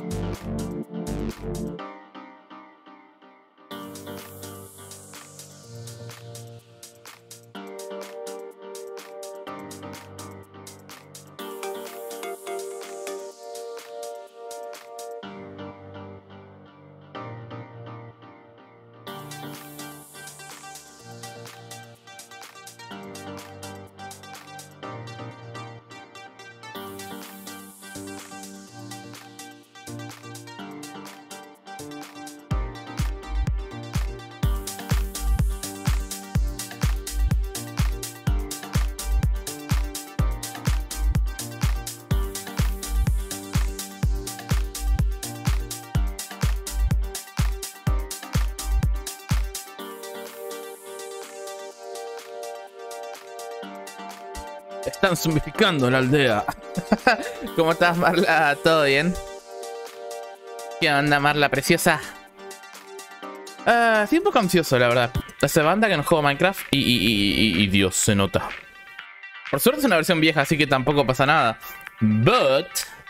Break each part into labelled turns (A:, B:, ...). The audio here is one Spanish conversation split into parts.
A: Están zombificando la aldea. ¿Cómo estás, Marla? ¿Todo bien? ¿Qué onda, Marla preciosa? Estoy un poco ansioso, la verdad. Hace banda que no juego Minecraft y Dios, se nota. Por suerte es una versión vieja, así que tampoco pasa nada. But...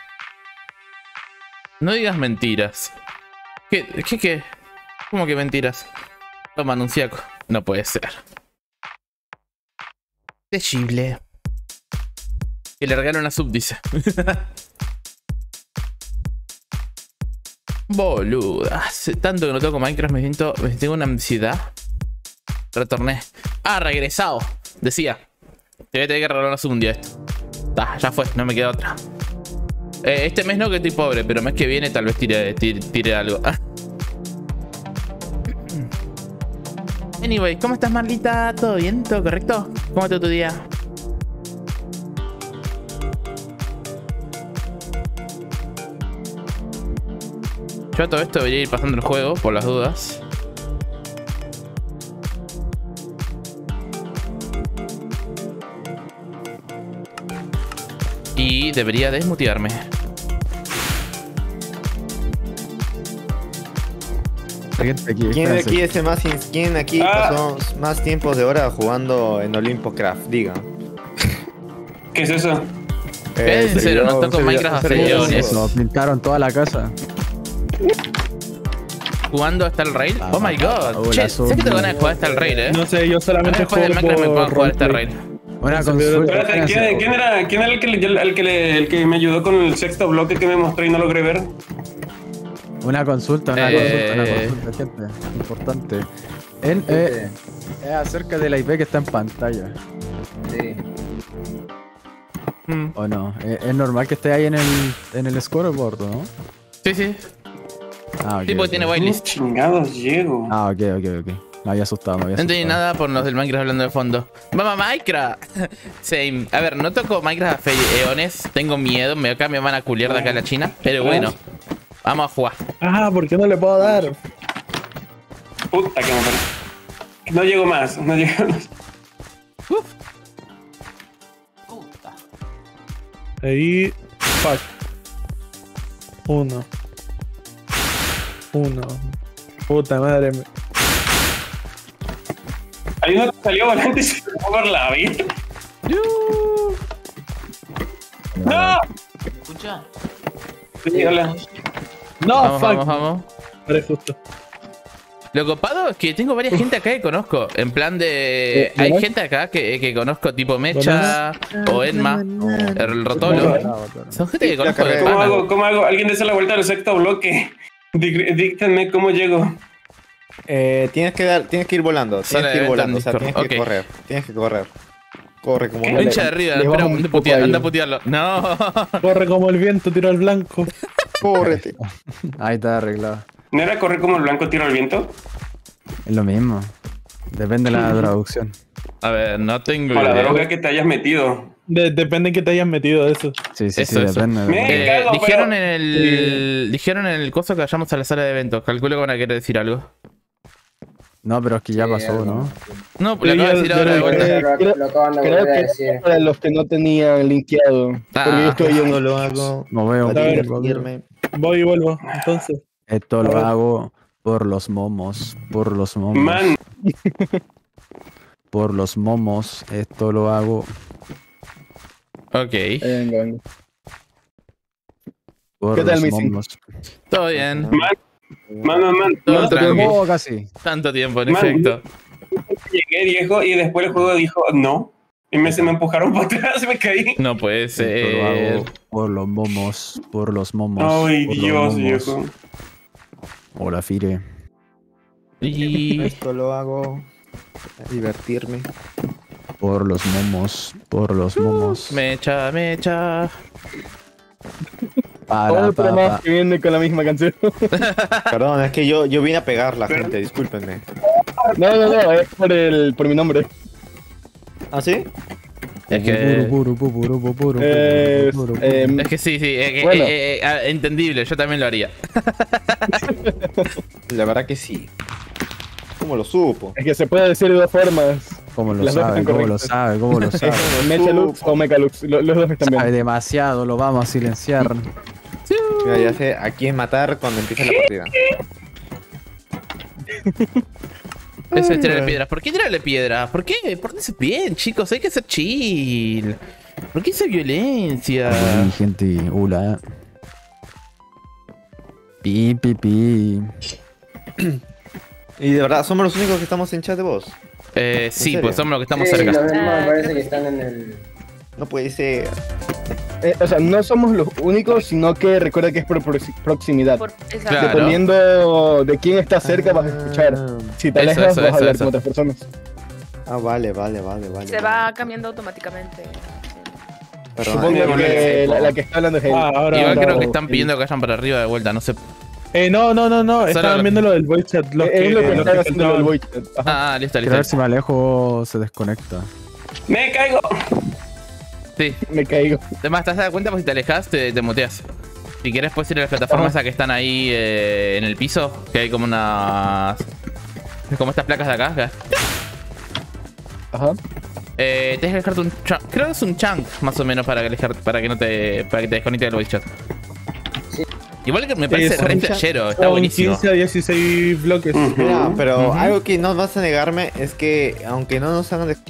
A: no digas mentiras. ¿Qué? ¿Cómo que mentiras? Toma, anunciaco. No puede ser. Terrible. Que le regalo una sub, dice. Boluda. Hace tanto que no toco Minecraft, tengo una ansiedad. Retorné. Ah, regresado. Decía. Te voy a tener que regalar una sub un día esto. Ya fue, no me queda otra. Este mes no, que estoy pobre, pero el mes que viene tal vez tire algo. Anyway, ¿cómo estás, Marlita? ¿Todo bien? ¿Todo correcto? ¿Cómo está tu día? Yo a todo esto debería ir pasando el juego, por las dudas. Y debería desmutearme.
B: ¿Quién de aquí ¿quién aquí pasó más tiempos de hora jugando en Olimpo Craft? Diga.
C: ¿Qué es eso?
A: En serio, no toco Minecraft hace años.
D: Nos pintaron toda la casa.
A: Jugando hasta el rail. Oh my god. Che, sé que tengo ganas de jugar hasta el rail,
E: No sé, yo solamente
A: después del Minecraft me puedo jugar hasta el rail.
D: Una consulta.
C: Espérate, ¿quién era el que me ayudó con el sexto bloque que me mostró y no logré ver?
D: Una consulta, gente. Importante. Es acerca de la IP que está en pantalla.
B: Sí.
D: ¿O no? Es normal que esté ahí en el scoreboard, ¿no?
A: Sí.
D: Ah, ok.
A: Sí, porque tiene whitelist.
C: Chingados, llego.
D: Ah, ok. Me había asustado,
A: No entendí nada por los del Minecraft hablando de fondo. ¡Mamá, Minecraft! Same. A ver, no toco Minecraft hace eones. Tengo miedo. Acá me van a culiar de acá a la China. Pero bueno. Vamos a jugar.
E: Ah, ¿por qué no le puedo dar?
C: Puta que me parece. No llego más.
A: Uf.
E: Ahí. Fuck. Uno. Puta madre.
C: Hay uno que salió volante y se fue por la vida. ¡No!
A: ¿Escucha?
C: Sí, hola.
E: No,
A: Vamos.
E: Parece justo.
A: Lo copado es que tengo varias gente acá que conozco. En plan de... hay gente acá que conozco, tipo Mecha o Enma, el Rotolo. Son gente que conozco de pana.
C: ¿Cómo hago? Alguien desea la vuelta al sexto bloque. Díctenme cómo llego.
B: Tienes que ir volando. Tienes que ir volando. O sea, tienes que correr. Corre como
A: un hincha de arriba. Espera, anda a putearlo. No.
E: Corre como el viento, tiro al blanco.
B: Córrete.
D: Ahí está arreglado.
C: ¿No era correr como el blanco tiro al viento?
D: Es lo mismo. Depende de la traducción.
A: A ver, no tengo
C: O la
A: idea.
C: droga que te hayas metido.
E: Depende en que te hayas metido de eso.
D: Sí,
A: Eso.
D: depende.
C: Me cago,
A: dijeron
C: pero...
A: dijeron en el coso que vayamos a la sala de eventos. Calculo que van a querer decir algo.
D: No, pero es que ya pasó, ¿no?
A: No, lo acabo de decir ahora de vuelta.
F: Lo acaban de
E: Creo
F: volver a
E: que
F: decir.
E: para los que no tenían linkeado. Porque yo estoy
B: Yo lo hago.
D: No veo.
E: A ver. Voy y vuelvo. Entonces.
D: Esto lo hago por los momos.
C: Man,
D: Por los momos. Esto lo hago.
A: Ok.
E: Venga. ¿Qué tal, Missy?
A: Todo bien.
C: Man.
A: Todo tranquilo.
D: Casi.
A: Tanto tiempo, en efecto.
C: Llegué, viejo, y después el juego dijo no. Y se me empujaron para atrás y me caí.
A: No puede ser.
D: Por los momos.
C: Ay, Dios, viejo.
D: Hola, Fire.
A: Y...
B: Esto lo hago a divertirme.
D: Por los momos.
A: Mecha.
E: Otro más que viene con la misma canción.
B: Perdón, es que yo vine a pegar la gente, discúlpenme.
E: No, es por mi nombre.
B: ¿Ah, sí?
A: Es que... Es que sí.
E: Bueno.
A: Entendible, yo también lo haría.
B: La verdad que sí. ¿Cómo lo supo?
E: Es que se puede decir de dos formas.
D: ¿Cómo lo sabe?
E: Mechalux o Mecalux, los dos están bien.
D: Sabe demasiado, lo vamos a silenciar.
B: Mira, ya sé a quién matar cuando empiece la partida.
A: Eso es tirarle piedras. ¿Por qué tirarle piedras? ¿Por qué? Pórtense bien, chicos. Hay que ser chill. ¿Por qué esa violencia?
D: Gente, hola. Pi.
B: Y de verdad, somos los únicos que estamos en chat de voz.
A: Sí,
B: serio?
A: pues somos los que estamos
F: Sí,
A: cerca.
F: los demás parece que están en el...
B: No puede ser.
E: O sea, no somos los únicos, sino que recuerda que es por proximidad.
G: Exacto.
A: Claro.
E: Dependiendo de quién está cerca, vas a escuchar. Si te alejas, vas a hablar con otras personas.
B: Ah, vale.
G: Se va cambiando automáticamente.
B: Perdón.
E: Supongo que la que está hablando es él.
A: Igual creo que están pidiendo que vayan para arriba de vuelta, no sé.
E: No. Estaban viendo lo del voice chat. Es lo que están haciendo el voice chat.
A: Ah, listo.
D: Quiero ver si me alejo se desconecta.
C: ¡Me caigo!
A: Sí.
E: Me caigo.
A: Además, ¿te has dado cuenta? Pues si te alejas, te muteas. Si quieres, puedes ir a las plataformas a que están ahí en el piso. Que hay como unas... Como estas placas de acá. ¿Ves?
E: Ajá.
A: Tienes que dejarte un chunk. Creo que es un chunk, más o menos, para que te desconecte del voice chat.
F: Sí.
A: Igual que me parece re flashero, está buenísimo.
E: 15 a 16 bloques.
B: Mira, pero algo que no vas a negarme es que, aunque no nos hagan de...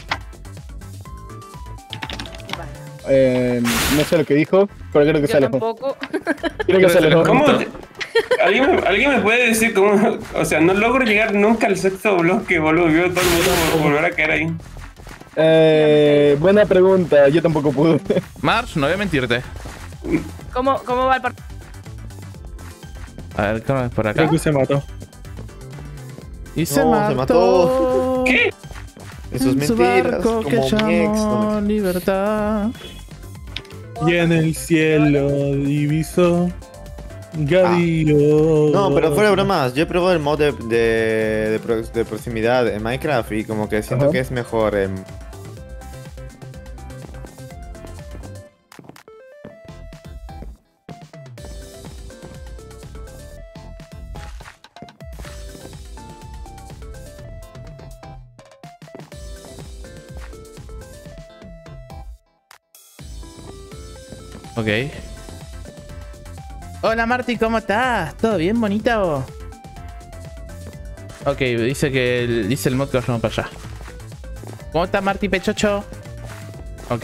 E: No sé lo que dijo, pero creo que
G: Yo
E: se alejó.
G: tampoco.
E: Creo que se alejó.
C: ¿Cómo? ¿Alguien me puede decir cómo? O sea, no logro llegar nunca al sexto bloque, boludo. Veo todo el mundo volver a caer ahí.
E: Buena pregunta, yo tampoco pude.
A: Marsh, no voy a mentirte.
G: ¿Cómo va el partido?
A: A ver, ¿cómo es por acá?
E: Creo que se mató.
A: Y se
B: No,
A: mató.
B: se mató.
C: ¿Qué?
B: Eso es
A: En su
B: mentiras,
A: barco que
B: como mi ex.
A: llamó
B: No,
A: Libertad.
E: Y en el cielo divisó Gavío.
B: no, pero fuera de bromas, yo he probado el mod de proximidad en Minecraft y como que siento que es mejor.
A: Ok. Hola Marty, ¿cómo estás? ¿Todo bien, bonita o? Ok, dice el mod que vayamos para allá. ¿Cómo está Marty Pechocho? Ok.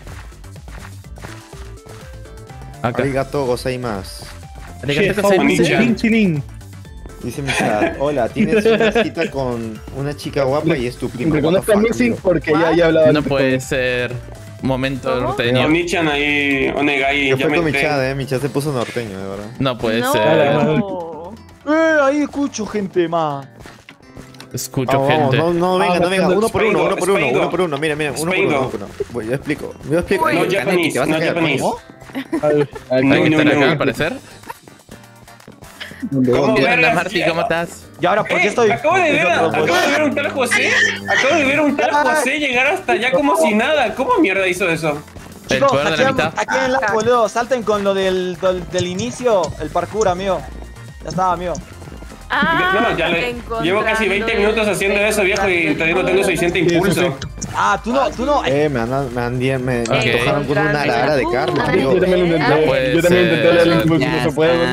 A: Acá.
B: Arigato gozaimasu.
A: Arigato gozaimasu.
E: Chilín.
B: Dice mi chat, hola, tienes una cita con una chica guapa y es tu prima.
E: Reconozco a Missing porque ya he hablado
A: No
E: antes
A: puede
E: con-
A: ser. Momento
G: ¿Cómo?
A: norteño.
C: Onichan ahí, Onegai,
B: Yo
C: ya
B: fue con
C: me
B: mi chat, mi chat se puso norteño, de verdad.
A: No puede
G: No.
A: ser.
H: Ahí escucho gente más.
A: Escucho
B: Vamos,
A: gente.
B: no, venga, uno por uno, mira, uno por
C: Spaigo.
B: uno. Bueno, yo explico.
G: Uy.
C: No
B: Kaneki,
C: Japanese,
B: te vas a
C: no
B: caer.
C: Japanese.
E: Al-
A: Hay que
C: No,
A: estar
C: no,
A: acá,
C: no.
A: al parecer.
C: ¿Cómo
A: ¿Qué onda,
C: vergas?
A: Marty? ¿Cómo estás?
H: ¿Y ahora por qué estoy?
C: Acabo de ver a un tal José. Acabo de ver a un tal José llegar hasta allá como si nada. ¿Cómo mierda hizo eso?
A: El
H: Chicos,
A: poder de la
H: aquí,
A: amistad.
H: aquí en la boludo, salten con lo del inicio, el parkour, amigo. Ya estaba, amigo.
C: No, ya llevo casi 20 minutos haciendo eso, viejo, y todavía no tengo suficiente impulso.
H: Ah, tú no.
B: Me antojaron con una lara de carne,
G: Ay,
B: amigo.
E: Yo también lo
A: No
E: intenté.
A: puede
E: Yo también
A: ser.
E: intenté darle impulso, no se puede.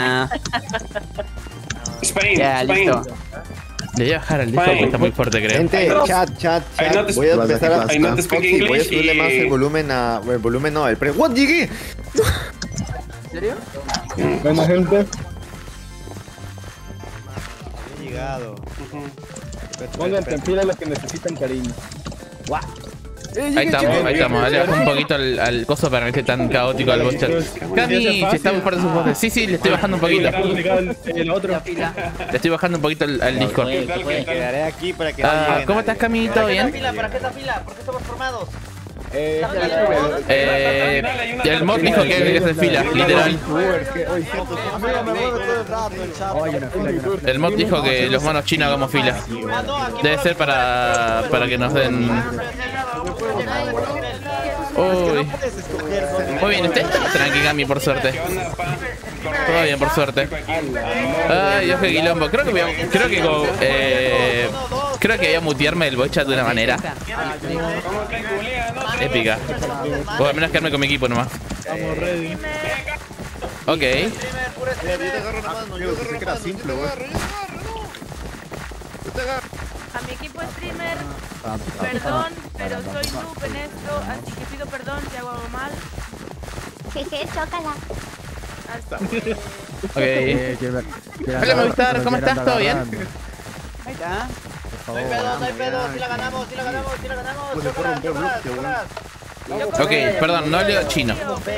C: Spain,
H: Ya,
C: Spain.
H: listo.
A: Le voy a bajar al disco porque está muy fuerte, creo.
B: Gente, chat.
C: I not
B: Voy a empezar a...
C: I not speak
B: Foxy, voy a
C: English
B: subirle más
C: y-
B: el volumen no, el pre... ¡What, llegué!
H: ¿En serio?
E: Bueno, gente.
B: He llegado.
E: Pónganse en fila los que necesitan cariño.
A: Ahí estamos. Le bajo un poquito al coso para que no esté tan caótico al bot chat. Cami, si está muy fuerte sus voces. Sí, le estoy bajando un poquito. Le estoy bajando un poquito al Discord.
B: Quedaré aquí para que
A: ¿Cómo estás, Cami? ¿Todo bien?
H: ¿Para qué esta fila? ¿Por qué estamos formados?
A: El mod dijo que es de fila, literal. El mod dijo que los monos chinos hagamos fila. Debe ser para que nos den. Uy. Muy bien, ¿usted? Tranqui, Cami, por suerte. Todo bien, por suerte. Ay, Dios, qué quilombo. Creo que voy a mutearme el voice chat de una manera épica. O al menos quedarme con mi equipo nomás. Ok.
G: A mi equipo streamer, perdón, pero soy noob en esto, así que pido perdón si hago algo mal.
I: Jeje, chócala.
A: Ok. Hola, Movistar, ¿cómo estás? ¿Todo bien?
H: Ahí está.
J: No hay pedo, si la ganamos.
A: Ok, perdón, no leo chino.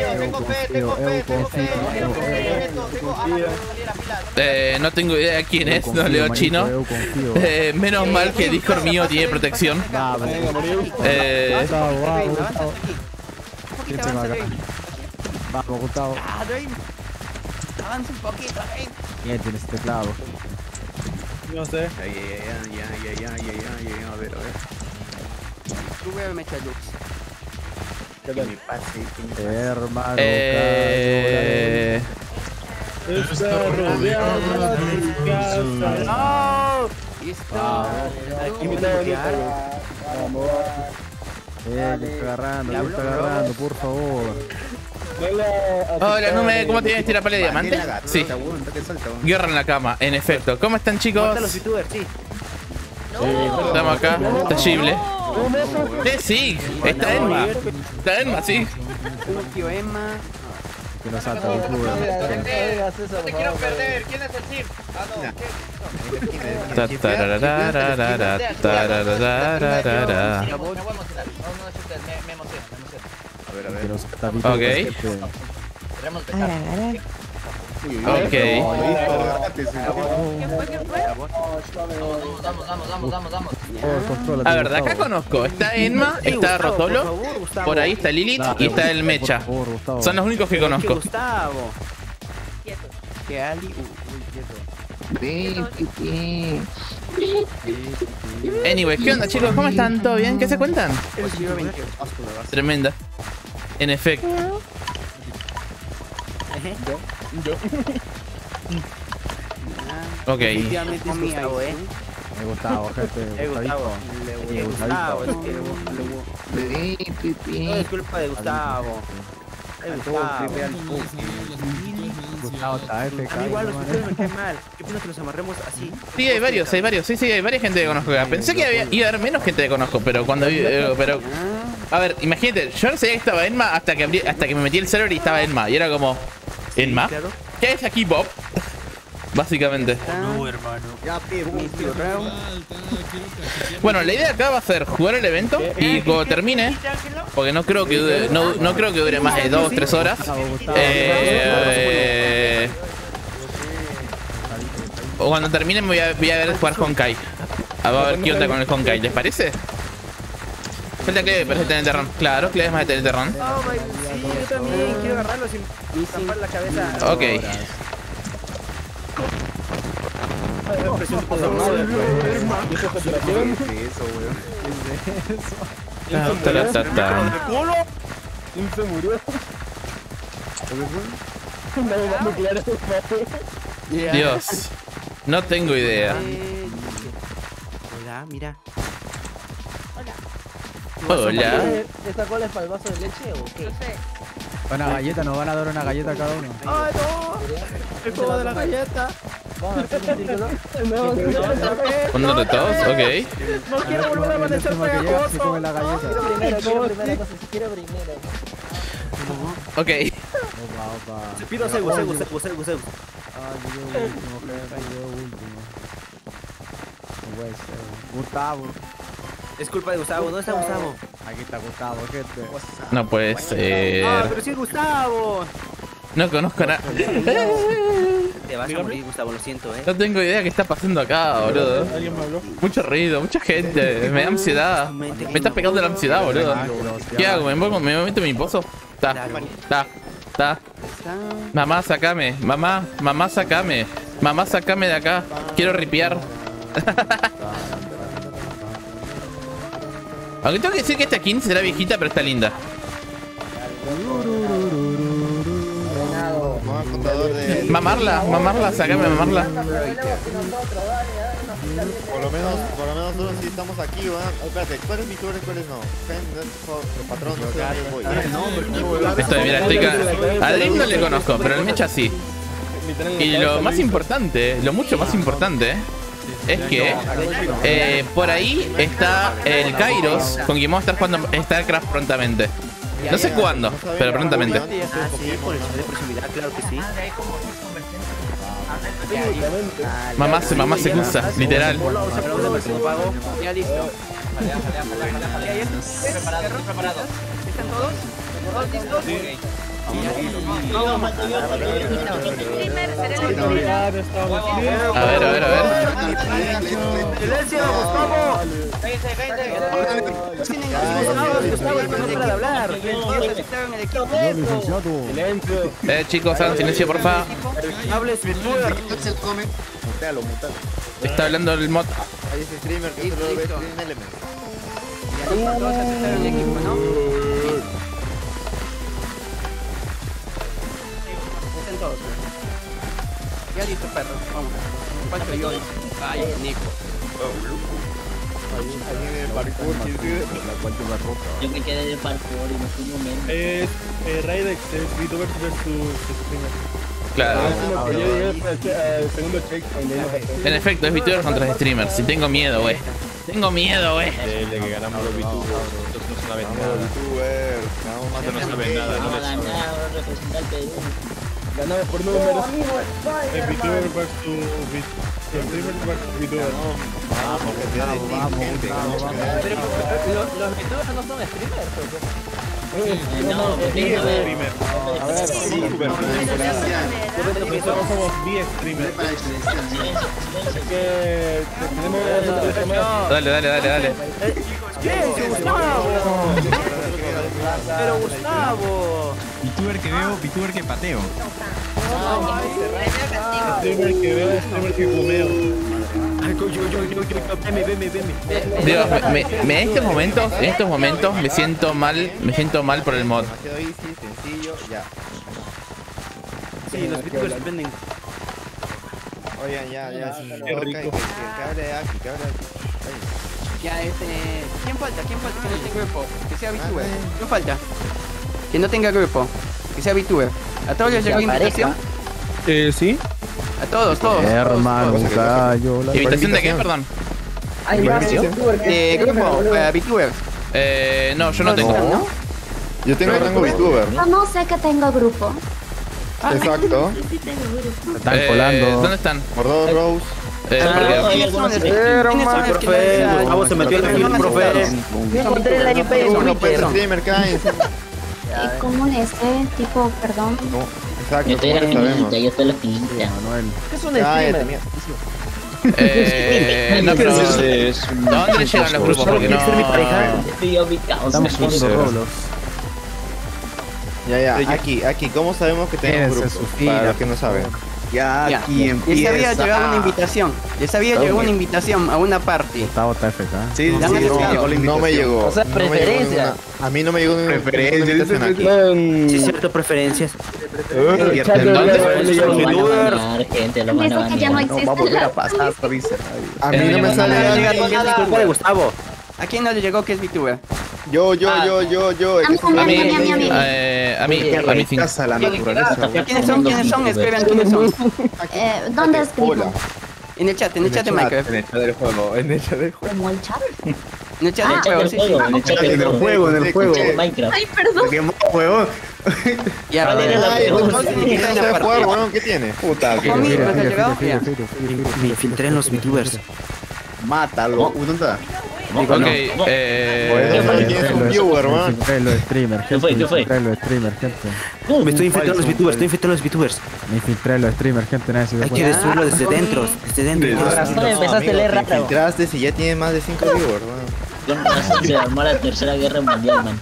A: No tengo idea de quién es, no leo chino. Menos mal que el Discord mío tiene protección.
D: Vamos, Gustavo.
H: Avanza un poquito,
D: ¿Quién tiene este teclado?
E: No sé.
B: A ver.
H: Sube a Mecha Lux.
D: Hermano.
E: Está rodeado de casa.
H: ¡No! Listo.
E: Aquí me vamos.
D: Estoy agarrando, por favor.
A: Hola, Nume, ¿cómo tienes tirapala de diamante? Sí. Guerra en la cama, en efecto. ¿Cómo están, chicos? Estamos acá, terrible. Sí, está Emma. Está Emma, sí.
H: Tío Emma.
D: Que no salta el youtuber.
J: No te quiero perder. ¿Quién es el Sir?
A: Ok. Ok. A ver, de acá conozco. Está Enma, está Rotolo, por ahí está Lilith y está el Mecha. Son los únicos que conozco.
H: Gustavo. Que Ali.
A: Anyway, ¿qué onda, chicos? ¿Cómo están? ¿Todo bien? ¿Qué se cuentan? Tremenda. En efecto. Ok.
D: Me gustaba, gente.
H: Gustavo. No es culpa de Gustavo.
D: Gustavo está
H: igual los ustedes me caen mal. ¿Qué pasa que los amarremos así?
A: Sí, hay varios. Sí, hay varias gente que conozco. Pensé que iba a haber menos gente que conozco, pero cuando pero a ver, imagínate, yo no sabía que estaba Enma hasta que me metí el server y estaba Enma. Y era como, ¿Enma? ¿Qué es aquí, Bob? Básicamente.
K: No, hermano.
A: Bueno, la idea acá va a ser jugar el evento y cuando termine, porque no creo que dure más de 2 o 3 horas. O cuando termine me voy a ver jugar Honkai. A ver qué onda con el Honkai, ¿les parece? Falta Cleve, pero es de TNT-Run. Claro, Cleve es más de TNT-Run.
H: Sí, yo también quiero agarrarlo sin tapar la cabeza.
A: Ok. Dios, no tengo idea.
H: Mira.
A: Hola.
J: ¿Esta cola es para el vaso de leche o qué?
G: No sé.
D: Una galleta, nos van a dar una galleta a cada uno.
H: ¡Ay, no! ¡El juego de la galleta!
J: Vamos a hacer un círculo.
A: ¿Uno de todos? Ok.
H: No quiero volver a amanecer pegajoso.
D: Se come la galleta.
J: Primero, quiero primero.
A: Ok.
K: Se pido Zeus.
D: Ah, llegué último, gente, llegué último. No puede ser. Gustavo.
K: Es culpa de Gustavo, ¿dónde está Gustavo?
D: Aquí está Gustavo, gente.
A: No puede ser.
K: Ah, pero sí es Gustavo.
A: No conozco nada.
K: Te vas a morir, Gustavo, lo siento,
A: No tengo idea qué está pasando acá, boludo.
E: ¿Alguien me habló?
A: Mucho ruido, mucha gente. Me da ansiedad. Me está pegando la ansiedad, boludo. ¿Qué hago? ¿Me meto en mi pozo? Ta. Mamá, sacame. Mamá, sacame. Mamá, sacame de acá. Quiero ripear. Aunque tengo que decir que esta skin será viejita, pero está linda. Mamarla, sacame, mamarla.
B: Por lo menos nosotros sí estamos aquí, weón. Espérate, ¿cuáles VTubers y cuáles no? El patrón, no sé.
A: Mira, a Dream no le conozco, pero al Mecha sí. Y lo más importante, lo mucho más importante, es que por ahí está el Kairos, con quien vamos a estar jugando StarCraft prontamente. No sé cuándo, pero prontamente.
K: Ah, sí, por el chat de proximidad, claro que sí.
A: Mamá se usa, literal.
H: Ya listo.
J: Preparados.
G: ¿Están todos? ¿Todos listos? Streamer, seré el streamer.
A: A ver.
K: ¡Silencio, Gustavo! Gustavo, no para de hablar.
A: Chicos, hagan silencio, porfa.
K: Hables, VTuber.
B: Mutealo.
A: Está hablando el mod.
B: Ahí es streamer que solo ve Stream Element.
H: Todos aceptaron el equipo, ¿no? Están todos. Ya listo, perro. Vamos. Falta yo. Ay, Nico.
J: Yo me quedé de parkour y me fui un momento.
E: Raidex es VTuber versus streamer.
A: Claro.
E: Yo llegué al segundo checkpoint.
A: En efecto, es VTuber contra streamers. Y tengo miedo, güey. Tengo miedo, güey.
E: De que ganamos los VTubers. No saben nada.
B: VTubers.
E: No saben nada.
J: Vamos a ganar, representante de
E: Ganamos por números. El VTuber versus streamer versus VTuber.
H: Pero los VTubers no son streamers, ¿o qué?
J: No,
E: streamer.
J: A ver,
E: nosotros somos B-streamer.
A: Dale.
K: Pero Gustavo.
L: VTuber que veo, VTuber que pateo.
E: Streamer que veo, streamer que fumeo.
A: Dios, en estos momentos me siento mal por el mod.
B: Demasiado easy, sencillo, ya.
K: Sí, los VTubers venden.
B: Oigan, ya.
E: Qué rico.
B: Que hable aquí.
H: Ya, ¿quién falta que no tenga grupo? Que sea VTuber. ¿Quién falta? Que no tenga grupo. Que sea VTuber. ¿A todos les llegó invitación?
E: Sí.
H: A todos.
D: Hermano, callo.
A: ¿Invitación de qué, perdón?
H: De grupo, VTuber.
A: No, yo no tengo.
B: Yo tengo VTuber.
I: Yo no sé que tengo grupo.
B: Exacto.
D: Están colando.
A: ¿Dónde están?
B: Mordor Rose.
H: ¿Quiénes son?
K: Gustavo se metió en el profe.
I: Encontré la IP de
B: Uno puede streamer, cállense.
I: ¿Y cómo tipo, perdón?
B: Exacto,
J: Yo estoy en la finita, yo estoy en la finita.
H: ¿Qué es un
B: cállate,
H: streamer?
A: No, pero ¿dónde le llegan los grupos? Porque no.
J: Estoy ubicado.
D: Estamos jugando Roblox.
B: Ya, aquí, ¿cómo sabemos que tenemos grupo? Para los que no saben.
H: Ya, aquí empieza. Les había llegado una invitación. A una party.
D: Gustavo está FK.
B: Sí, no me llegó.
J: O sea, preferencia.
B: A mí no me llegó ninguna invitación aquí.
K: Sí, cierto, preferencias.
I: Dice que ya no existe.
D: Va a volver a pasar, dice.
B: A mí no me sale
K: Disculpa de Gustavo.
H: ¿A quién no le llegó que es VTuber?
B: Yo.
A: A mí sí.
L: La naturaleza.
H: ¿Quiénes son? Escriban quiénes son.
I: ¿Dónde escribo?
H: En el chat de Minecraft.
L: En el chat del juego.
I: ¿Como el chat?
H: En el chat del juego, sí, sí.
J: En el chat del
K: juego, en el juego.
J: Minecraft.
I: Ay, perdón.
K: ¿Qué más, huevón?
H: Ya,
J: ¿Cuál era la
B: Ay,
J: pregunta?
B: no sé jugar, weón, ¿qué tiene?
K: Puta,
H: ¿Cómo me has llegado? Ya.
K: me infiltré en los VTubers. Mátalo. ¿Dónde está?
A: Ok,
B: Por eso solo tienes un viewer, weón.
D: Los streamers,
J: ¿Qué fue?
D: gente.
J: ¿Qué fue?
D: Los streamers, gente.
K: Me estoy infiltrando en los VTubers, estoy infiltrando en los VTubers.
D: Me infiltré en los streamers, gente. Nadie se dio
K: Hay que
D: cuenta.
K: destruirlo desde dentro, desde dentro.
J: Con razón empezaste a leer
B: Te
J: raro.
B: infiltraste si ya tienes más de 5 viewers, weón.
J: Con razón se armó la tercera guerra mundial, man.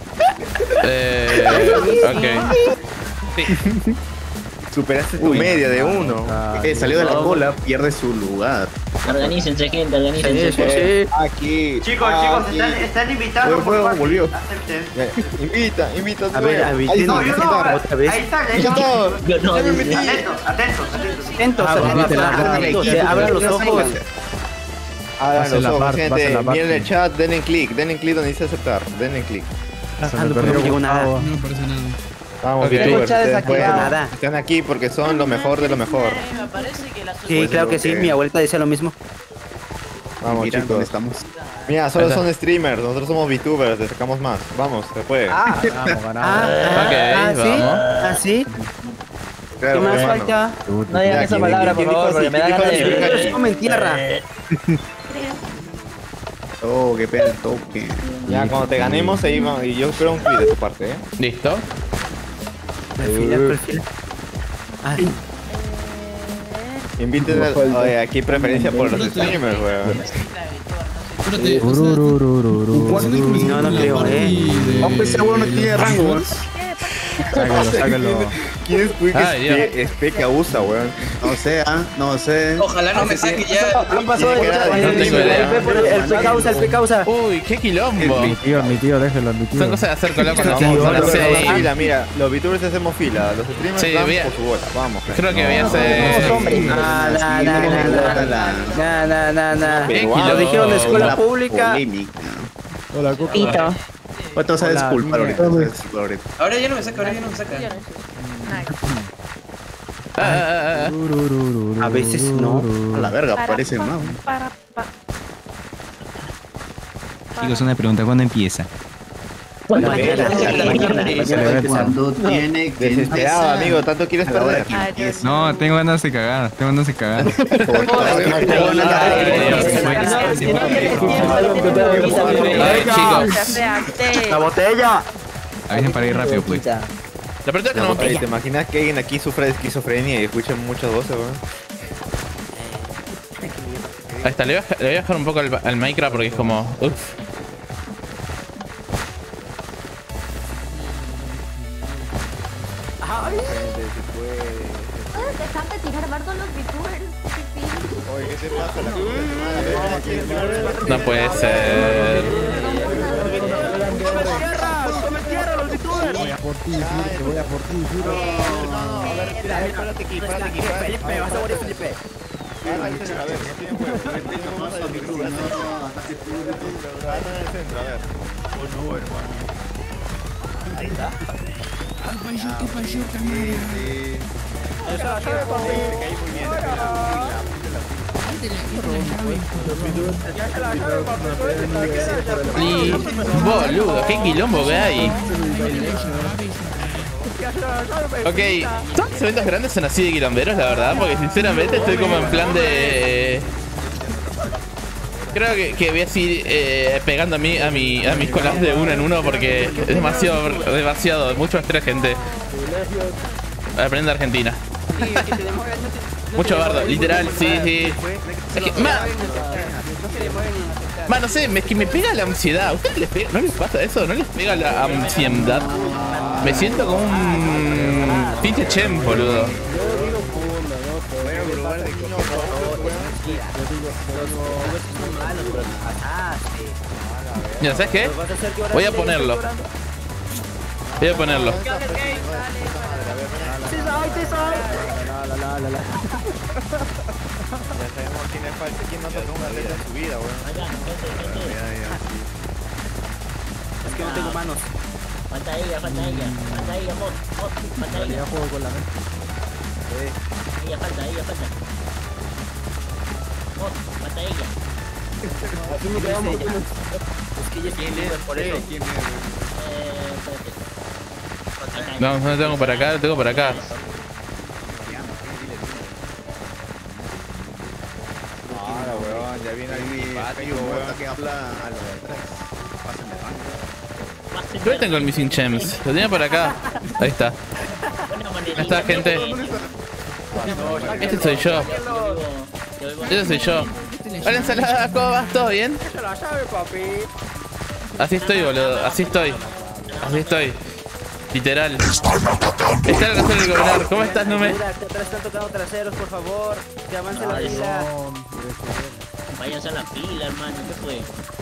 A: Ok. Sí.
B: Superaste tu media de 1.
K: Salió de la cola, pierde su lugar.
J: Organícense, gente, organícense.
B: Aquí.
M: Chicos, están invitados.
K: Volvió.
B: Invita.
K: A ver, otra vez.
M: Ahí está,
J: Yo no,
H: Atentos,
K: Abran los ojos.
B: Abran
D: Pasen
B: los
D: la
B: ojos,
D: parte, pasen
B: gente.
D: la parte.
B: Miren el chat, denle click donde dice aceptar. Denle click.
D: Se me perdió
K: no llegó nada.
D: Gustavo.
L: No parece nada.
B: Vamos,
A: Ok.
B: VTubers,
H: Chat
B: ustedes
H: desactivado.
B: pueden.
K: Nada.
B: Están aquí porque son lo mejor de lo mejor.
G: Me parece que la
K: Sí, claro que sí, mi abuelita decía lo mismo.
B: Vamos,
K: Mira
B: chicos.
K: dónde estamos.
B: Mira, solo
A: Ahí está.
B: son streamers, nosotros somos VTubers, le sacamos más. Vamos, se puede.
D: Vamos, ganamos.
A: Ok,
H: ¿sí?
A: vamos.
H: ¿Ah, sí?
B: Claro,
H: ¿Qué más
B: hermano.
H: falta?
J: No digan esa palabra, por favor, porque me da ganas de...
H: Comen tierra.
K: Oh, qué pena el toque.
B: Ya, cuando te ganemos, ahí vamos. Y yo espero un clip de tu parte, ¿eh?
A: Listo.
K: Perfila. Ay,
B: Inviten al. Oye, aquí preferencia por los streamers, weón.
L: Espérate, o sea,
K: no, no creo, Hombre, ese huevo no tiene rango, weón.
D: Sáquenlo.
B: ¿Quién es Quick Spec que abusa, weón?
K: No sé.
H: Ojalá no me saque ya.
B: ¿Qué pasó de
A: No tengo idea.
H: El P causa.
A: Uy, qué quilombo.
D: Mi tío, déjenlo, mi tío.
A: Son cosas de hacer con locos.
B: Vamos, fila, mira, los VTubers hacemos fila, los streamers
A: Sí,
B: van
A: bien.
B: por su bola, vamos.
A: Creo que voy a hacer.
H: Lo dijeron de escuela pública.
D: Hola, Coco.
I: Pito.
K: Pues te vas a
D: Hola,
K: disculpar ahorita.
H: Ahora ya no me saca,
K: A veces no. A la verga, parece más.
L: chicos, una pregunta, ¿cuándo empieza?
B: Desesperado, amigo, tanto quieres perder.
L: No, tengo ganas de cagar,
A: Chicos,
M: ¡La botella!
L: Avisen para ir rápido, pues.
A: la pregunta es que no.
B: ¿Te imaginas que alguien aquí sufre de esquizofrenia y escucha muchas voces, weón?
A: Ahí está, le voy a bajar un poco al Minecraft porque es como. Uff.
I: ¿Puedes dejar de tirar bardo a los VTubers?
B: Oye, ¿qué te pasa? La
A: No puede ser.
D: Voy a por ti, Filipe, voy a por ti, Filipe.
B: a ver, párate aquí.
M: Felipe, vas a morir, Felipe.
B: A ver, no tiene huevo. Vamos a ver, VTubers. En el centro, a ver.
M: Ahí está.
L: ¿Qué pasó, cámara?
A: Boludo, qué quilombo que hay. Ok, todos los eventos grandes son así de quilomberos, la verdad, porque sinceramente estoy como en plan de. Creo que voy a seguir pegando a mis colas de uno en uno porque es demasiado, mucho estrés, gente. Aprende Argentina. Mucho bardo, literal, sí. Es que, no sé, es que me pega la ansiedad. ¿A ustedes no les pasa eso? ¿No les pega la ansiedad? Me siento como un pinche chem, boludo. Mira, ¿sabes qué? Voy a ponerlo.
B: Ya sabemos quién es falso, quién no tocó una letra en su vida, weón.
K: Es que no tengo manos.
J: Falta ella, Mod, falta ella.
D: Ya juego con la mente.
J: Ella falta. Mod, falta ella.
H: Es que ya tiene por eso.
A: No, no tengo para acá, lo tengo para acá.
B: Ahora, weón, ya viene ahí. Hay un weón que habla a lo de atrás. Pásenme banco.
A: Yo tengo el Missing Gems. Lo tenía por acá. Ahí está. Ahí está, gente. Este soy yo. Este soy yo. Hola, ensalada, ¿cómo vas? ¿Todo bien? Así estoy, boludo. Así estoy. Así estoy. Literal. Está en la casa del gobernador. ¿Cómo estás, Nume?
H: Atrás están tocando traseros, por favor. Que avance la fila.
J: Váyanse a la fila, hermano. ¿Qué fue?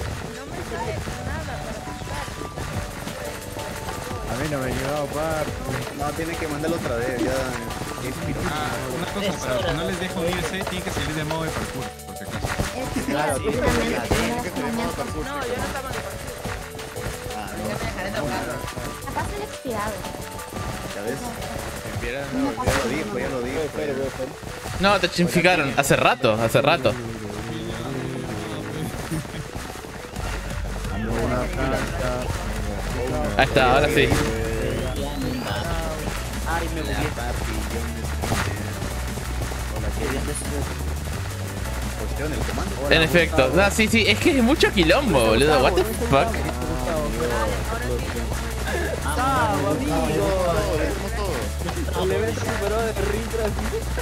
D: A mí no me ha llegado par.
B: No, tiene que mandarlo otra vez. Ya.
L: Una cosa, para que no les deje unirse, tiene que salir de modo de parkour, por si acaso.
B: Claro,
I: Sí,
B: tiene que salir de modo
G: No,
B: parkour.
G: yo no estaba de
I: Capaz el expirado.
B: ¿Ya ves? Ya lo digo.
A: No, te chinficaron. Hace rato, hace rato. Ahí está, ahora sí.
H: Ay, me bugué.
A: En efecto. Ah, sí, sí. Es que es mucho quilombo, boludo. What the fuck.
H: El evento superó de Ritras.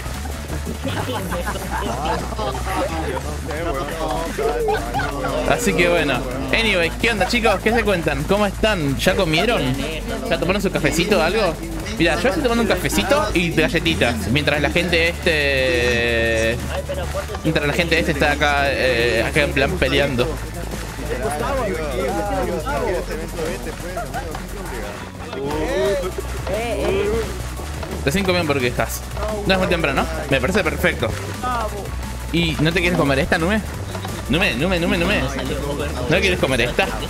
A: Así que bueno. Anyway, ¿qué onda, chicos? ¿Qué se cuentan? ¿Cómo están? ¿Ya comieron? ¿Ya tomaron su cafecito o algo? Mira, yo estoy tomando un cafecito y galletitas. Mientras la gente está acá, acá en plan peleando. Recién comí hamburguesas. No es muy temprano, ¿no? Me parece perfecto. ¿Y no te quieres comer esta, Nume? Nume. ¿No quieres comer esta?
B: Aquí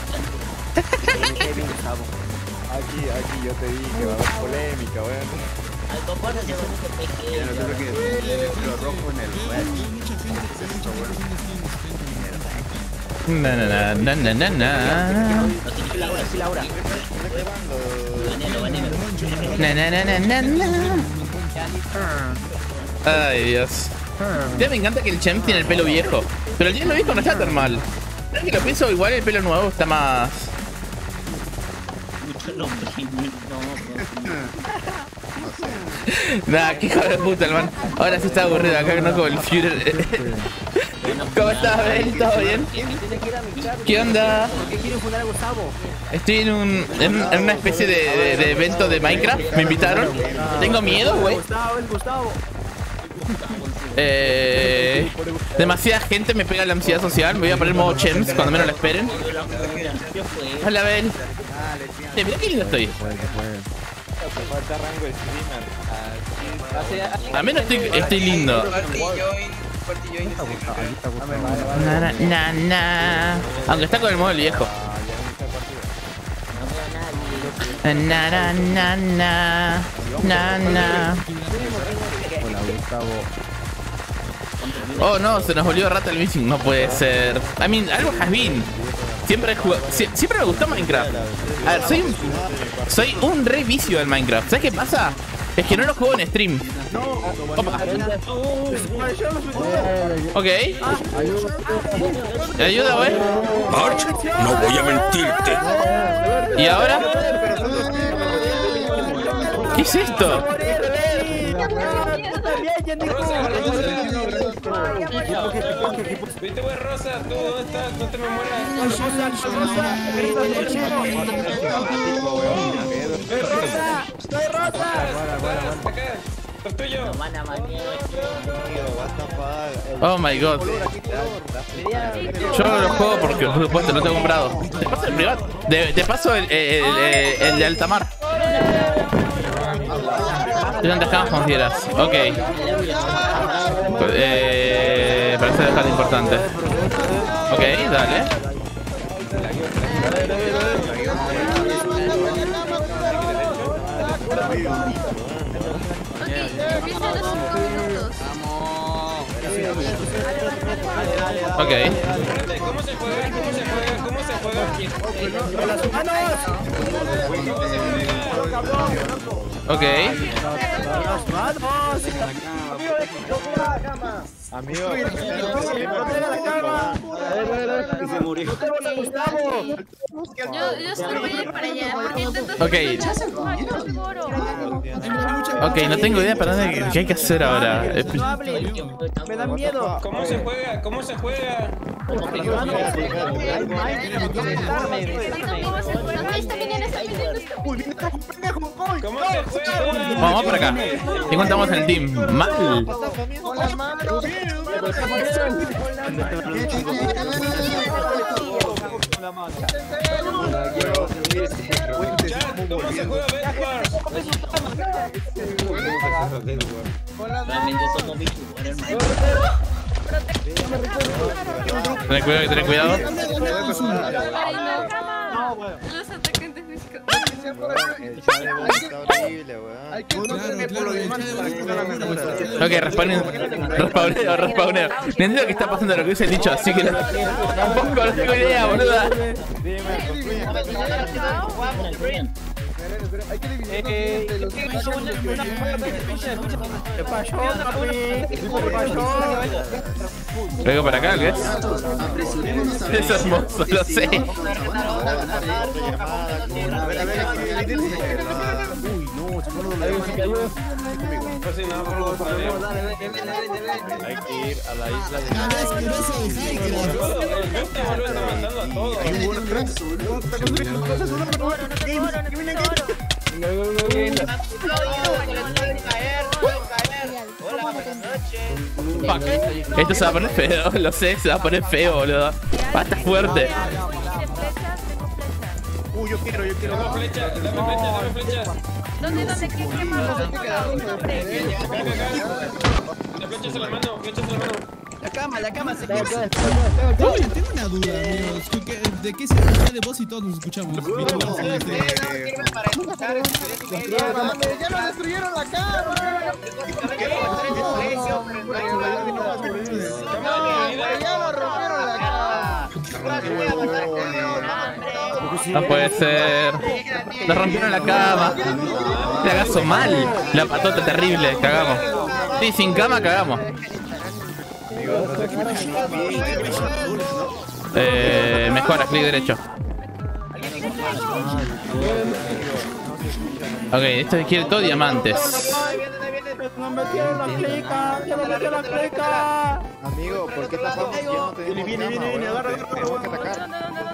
B: yo te dije que va a haber polémica, weón.
J: Al compadre se va a hacer pequeño.
B: Yo creo que lo rojo en el
A: Ay, Dios. Ya me encanta que el Chem tiene el pelo viejo. Pero el pelo viejo no está tan mal. Creo que lo pienso, igual el pelo nuevo está más... Nah, qué hijo de puta, hermano. Ahora sí está aburrido acá, no como el Führer. ¿Cómo estás, Bel? ¿Todo bien? ¿Qué onda?
H: ¿Por qué quieren fundar a Gustavo?
A: Estoy en una especie de evento de Minecraft. Me invitaron. Tengo miedo, güey.
H: Gustavo.
A: Demasiada gente me pega la ansiedad social. Me voy a poner modo Chems cuando menos lo esperen. Hola, Bel. Mira qué lindo estoy. Al menos estoy lindo. Aunque está con el modo del viejo. Oh no, se nos volvió rata el missing. No puede ser. I mean, algo has been. Siempre me gustó Minecraft. A ver, soy un re vicio del Minecraft. ¿Sabes qué pasa? Es que no lo juego en stream. Opa. Ok. Ayuda, güey.
N: March, no voy a mentirte.
A: ¿Y ahora? ¿Qué es esto?
C: Viste, güey, Rosa, tú, ¿dónde estás? No te me mueras.
A: Oh my god. Yo lo juego porque por supuesto lo tengo comprado. Te paso el privado. Te paso el de altamar. ¿De dónde dejamos con fieras? Ok. Parece dejar importante. Ok, dale. Ok.
C: ¿Cómo se juega aquí?
A: Ok.
B: Amigo,
E: se murió.
G: Yo solo voy a ir para allá. Porque intento
A: Ok. Ok, no tengo idea para dónde qué hay que hacer ahora.
H: Me da miedo.
C: ¿Cómo se juega? ¿Cómo se juega?
A: Vamos por acá. ¿Qué contamos en el team? Mal.
C: ¿Cómo se juega Bedwars?
J: Realmente somos VTubers, hermano.
A: Ten cuidado.
G: Los atacantes físicos.
B: el chat de voz está horrible, weón.
A: Ok, respawneo. No entiendo qué está pasando lo que dice el dicho, así que tampoco no tengo idea, boluda.
H: Hay que dividir los ¿Qué pasó, papi? ¿Qué pasó?
A: ¿Vengo para acá, qué es? Es hermoso, lo sé.
E: Uy, no, se pone
B: Hay que ir a la isla de
A: Esto se va a poner feo, lo sé, se va a poner feo, boludo. Va a estar fuerte.
E: Yo quiero.
C: Dame flecha.
G: ¿Dónde? ¿Qué más?
C: Flechas en la mano.
H: La cama se queda.
O: Oye, tengo una duda, amigos. ¿De qué se trata de voz y todos nos escuchamos?
H: Ya nos destruyeron la cama. Ya nos rompieron la cama.
A: No puede ser. Nos rompieron la cama. Cagazo mal. La patota terrible, cagamos. Sí, sin cama cagamos. Mejora, clic derecho. Ok, esto quiere todo diamantes.
B: Amigo, ¿por qué tapamos que ya no tenemos cama, weón? Tenemos que atacar.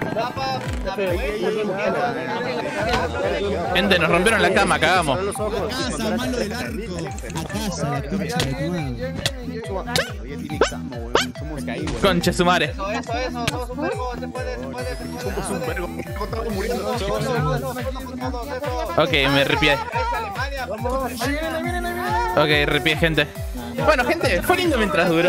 A: Gente, nos rompieron la cama, cagamos.
O: Casa, malo del arco. A casa, la concha de tu madre.
A: Concha su madre. Ok, me ripié. Ok, ripié, gente. Bueno, gente, fue lindo mientras duró.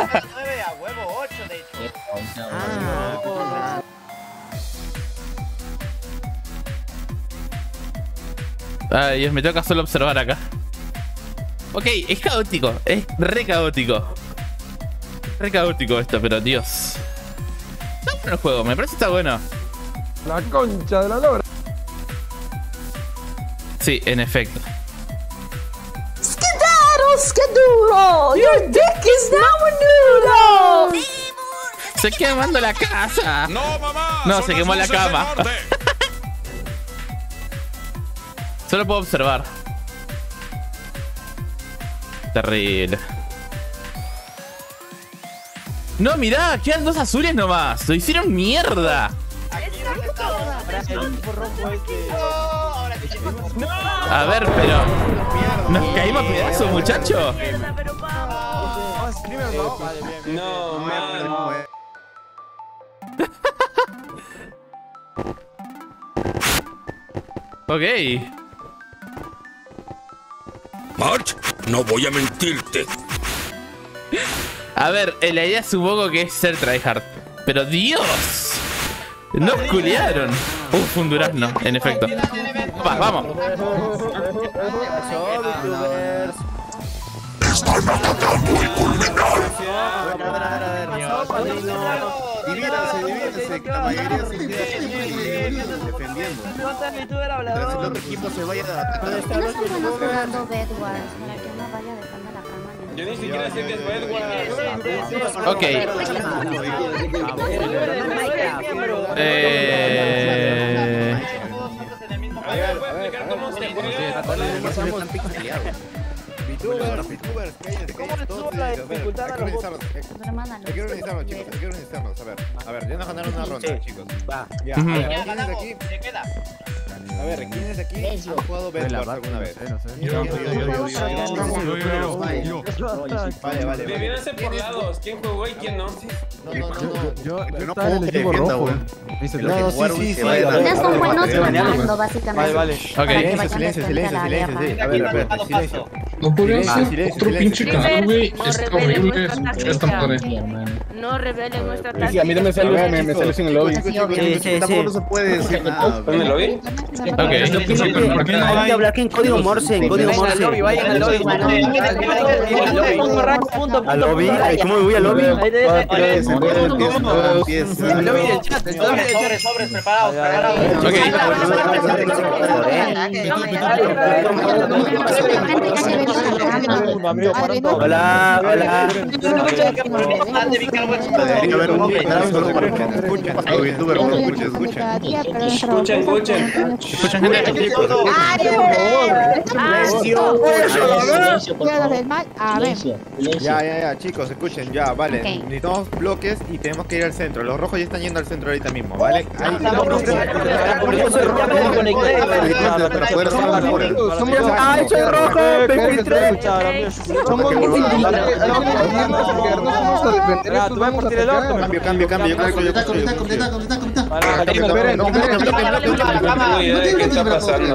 A: Ay, Dios, me toca solo observar acá. Ok, es caótico, es re caótico. Re caótico esto, pero Dios. Está bueno el juego, me parece que está bueno.
D: La concha de la lora.
A: Sí, en efecto.
P: Skiduro, your dick is now a noodle.
A: Se quemando la casa.
N: No, mamá.
A: No, se quemó la cama. Solo puedo observar. Terrible. No, mirá, quedan dos azules nomás. Lo hicieron mierda. A ver, pero nos caímos a pedazos, muchacho.
C: No, man.
A: Ok.
N: March, no voy a mentirte.
A: A ver, la idea supongo que es ser tryhard. Pero Dios, nos culiaron. Uf, un durazno, en efecto. Vamos.
N: Están atacando el colmillo.
B: Diviértanse, que la mayoría se queda defendiendo. Mientras el otro equipo se vaya a
I: ¿Por qué no están jugando Bedwars? Para que no vaya dejando la cama.
C: Yo ni siquiera sé que es Bedwars.
A: Ok.
C: A ver, ¿puedo explicar cómo se juega?
B: VTubers, ¿cómo le subo la dificultad a los votos? Hay que organizarnos, chicos, hay que organizarnos. A ver, ya nos ganaron una ronda, chicos. Va, ya. ¿Quién es de aquí? A ver, ¿quién es de aquí ha jugado Bedwars alguna vez? Vale.
C: Debieron ser por lados, quién jugó y quién no.
D: Yo estaba en el equipo rojo.
B: No, sí.
I: Ustedes son buenos ganando, básicamente.
B: Vale.
I: Para que vayan
B: Silencio.
I: de frente a la guerra.
B: A ver, silencio.
Q: No podría ser otro pinche canal, güey. Es horrible. Esta madre.
G: No revelen nuestra táctica.
E: A mí también me salió sin el lobby.
B: Tampoco no se puede decir nada.
C: ¿En el lobby?
A: Ok.
M: Hay que hablar en código Morse, en código Morse.
H: Vayan al lobby.
M: ¿Al lobby? ¿Cómo me voy al lobby?
H: Al lobby del chat. Sobres, preparados.
M: Hola.
B: Debería haber un solo para que escuchen.
A: Escuchen, gente.
B: Ya, chicos, escuchen, ya, vale. Necesitamos bloques y tenemos que ir al centro. Los rojos ya están yendo al centro ahorita mismo, ¿vale?
M: ¡Soy rojo! Somos
B: Cambio.
C: ¿Qué está pasando?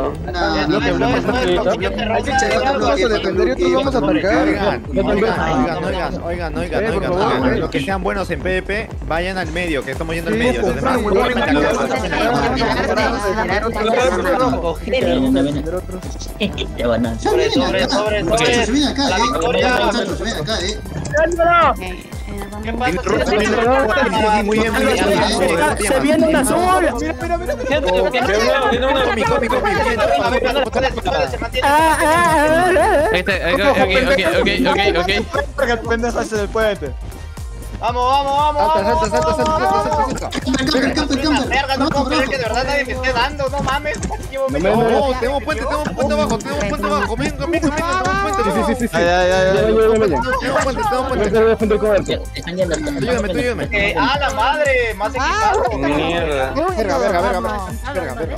B: Oigan. Los que sean buenos en PvP, vayan al medio, que estamos yendo al medio. Los demás,
R: Muchachos, ven acá, muchachos, ven acá,
M: ¿Qué pasa? ¡Se viene un azul!
A: Ok.
D: Porque el pendejo hace del puente.
B: Vamos.
R: Salta.
H: Verga, no puedo creer que de verdad nadie me esté dando, no mames.
B: No, tenemos puente abajo. Venga, tenemos puente.
E: Sí.
B: Ayúdame.
H: ¡Ah, la madre! Más equipado.
C: Mierda.
B: Verga.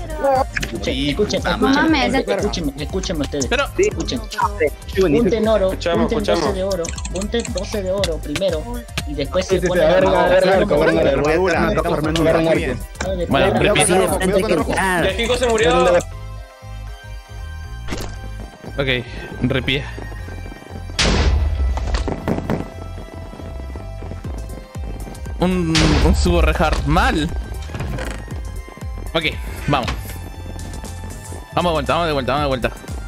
J: Escúchenme ustedes.
A: Pero,
J: escuchen. Punten oro,
C: Escuchamos.
J: 12 de oro primero y después se pone
A: bueno,
C: ¿Y aquí se murió?
A: ok, repié. Un subo rehard mal. Ok, vamos. Vamos de vuelta.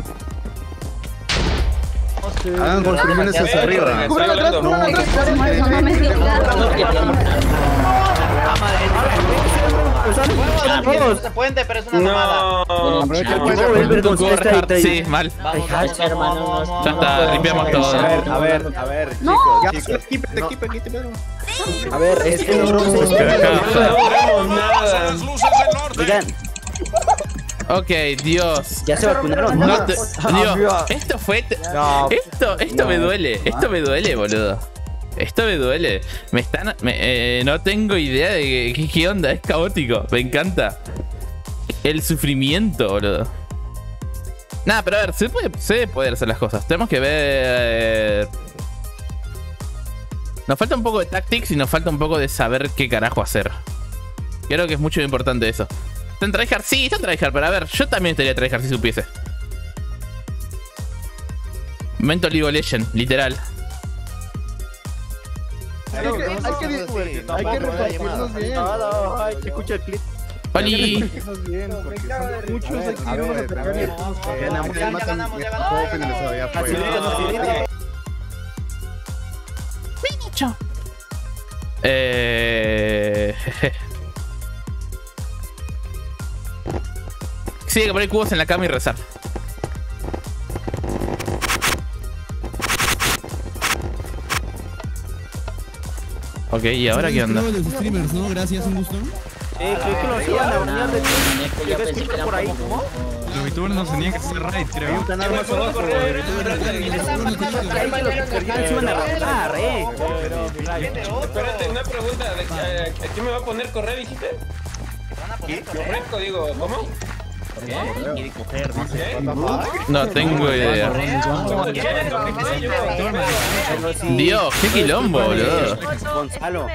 B: Hagan construcciones hacia arriba.
H: No se puente, pero es una mamada.
A: Sí, mal. Ya está, limpiamos todo.
B: A ver, chicos.
M: A ver, es que
C: No vemos nada.
A: Ok, Dios.
M: ¿Ya se vacunaron?
A: Dios, esto fue... Esto me duele. Boludo. Esto me duele. No tengo idea de qué onda. Es caótico. Me encanta. El sufrimiento, boludo. Nada, pero a ver, se puede poder hacer las cosas. Tenemos que ver... Nos falta un poco de tactics y nos falta un poco de saber qué carajo hacer. Creo que es mucho importante eso. ¿Está en tryhard? Sí, está en tryhard, pero a ver, yo también estaría tryhard si supiese. Momento League of Legends, literal.
D: Hay que repartirnos bien.
M: Hay que escuchar el clip.
A: ¡Pali!
D: Muchos hay que irnos a atacar y
B: Ganamos.
A: Sí, hay que poner cubos en la cama y rezar. Ok, ¿y ahora qué onda?
O: Los streamers, ¿no? Gracias, un gusto.
M: Que nos iban a unir de por ahí, ¿cómo?
L: Los VTubers nos tenían que hacer raid, creo.
M: Ganar más abajo, Espérate,
C: una pregunta. ¿A quién me va a poner correr, dijiste? Correcto, digo, ¿cómo?
J: ¿Quiere coger? No sé.
A: No tengo idea. Dios, qué quilombo, boludo.
M: Gonzalo.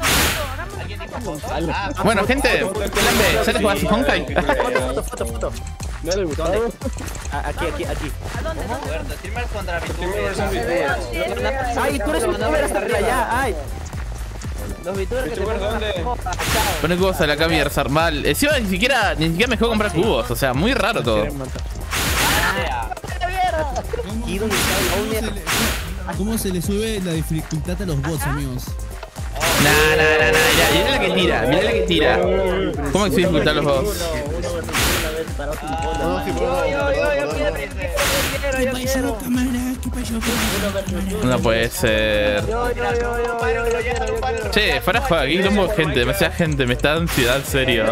A: Bueno, gente, ¿sabes jugar a su Honkai?
M: Foto. No le gustó. Aquí.
G: ¿A dónde?
J: Streamers contra VTubers.
M: Ay, tú eres un VTuber hasta allá. Ay.
J: Los VTubers que te
C: ¿dónde?
A: Poner cubos a la cama y rezar mal. Encima ni siquiera me dejó comprar cubos. O sea, muy raro todo.
O: ¿Cómo se le sube la dificultad a los bots, amigos?
A: Mirá la que tira. ¿Cómo que se dificultan los bots? No puede ser. Che, fuera juega, aquí como gente, demasiada gente, me está dando ansiedad, en serio.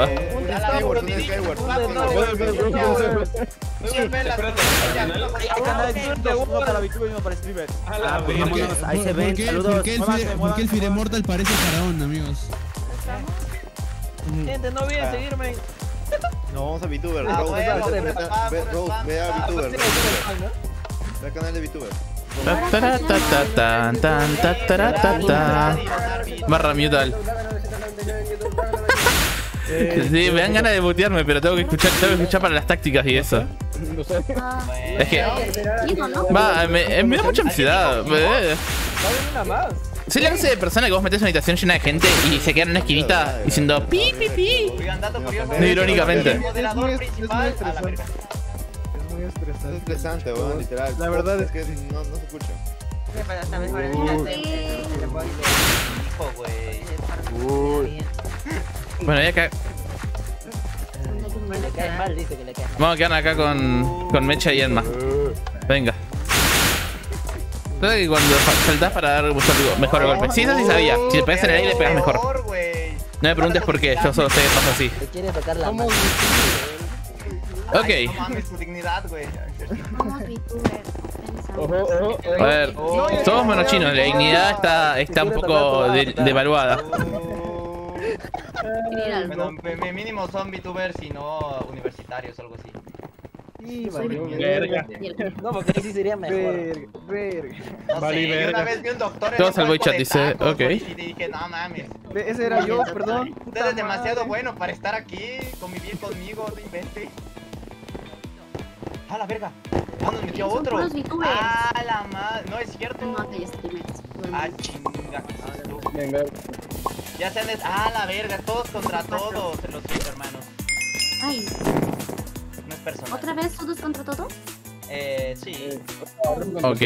O: ¿Por qué el Firemortal parece faraón, amigos?
M: Gente, no olviden seguirme.
B: No, vamos a VTuber. Ve a VTuber. Ve al canal de VTuber.
A: Barra mutal. Sí, me dan ganas de botearme, pero tengo que escuchar para las tácticas y eso. Es que me da mucha ansiedad. Soy la clase de persona que vos metés en una habitación llena de gente y se queda en una esquinita diciendo pi pi pi. No, irónicamente.
B: Es muy estresante, weón, literal. La verdad es que no se escucha.
A: Bueno, ya acá. Vamos a quedar acá con Mecha y Enma. Venga. ¿Sabes que cuando saltás para dar mejor golpe? Sí, eso sí sabía. Si te pegas en el aire, le pegas mejor. No me preguntes por qué, yo solo sé que pasa así. Ok. A ver, todos menos chinos, la dignidad está un poco devaluada.
J: Bueno, mínimo son VTubers y no universitarios o algo así.
M: No, porque ahí sí sería mejor.
J: Una vez vi un doctor.
A: Todos al voy chat dice, ok.
J: Y dije, no mames.
M: Ese era yo, perdón.
J: Usted es demasiado bueno para estar aquí, convivir conmigo, no invente. ¡A la verga! ¡Ah, nos metió otro! ¡Ah, la madre! No es cierto. ¡Ah, chinga! Ya se han ¡ah, la verga! Todos contra todos los hermanos.
I: Ay.
J: No es personal.
I: ¿Otra vez todos contra todos?
J: Sí.
A: Ok.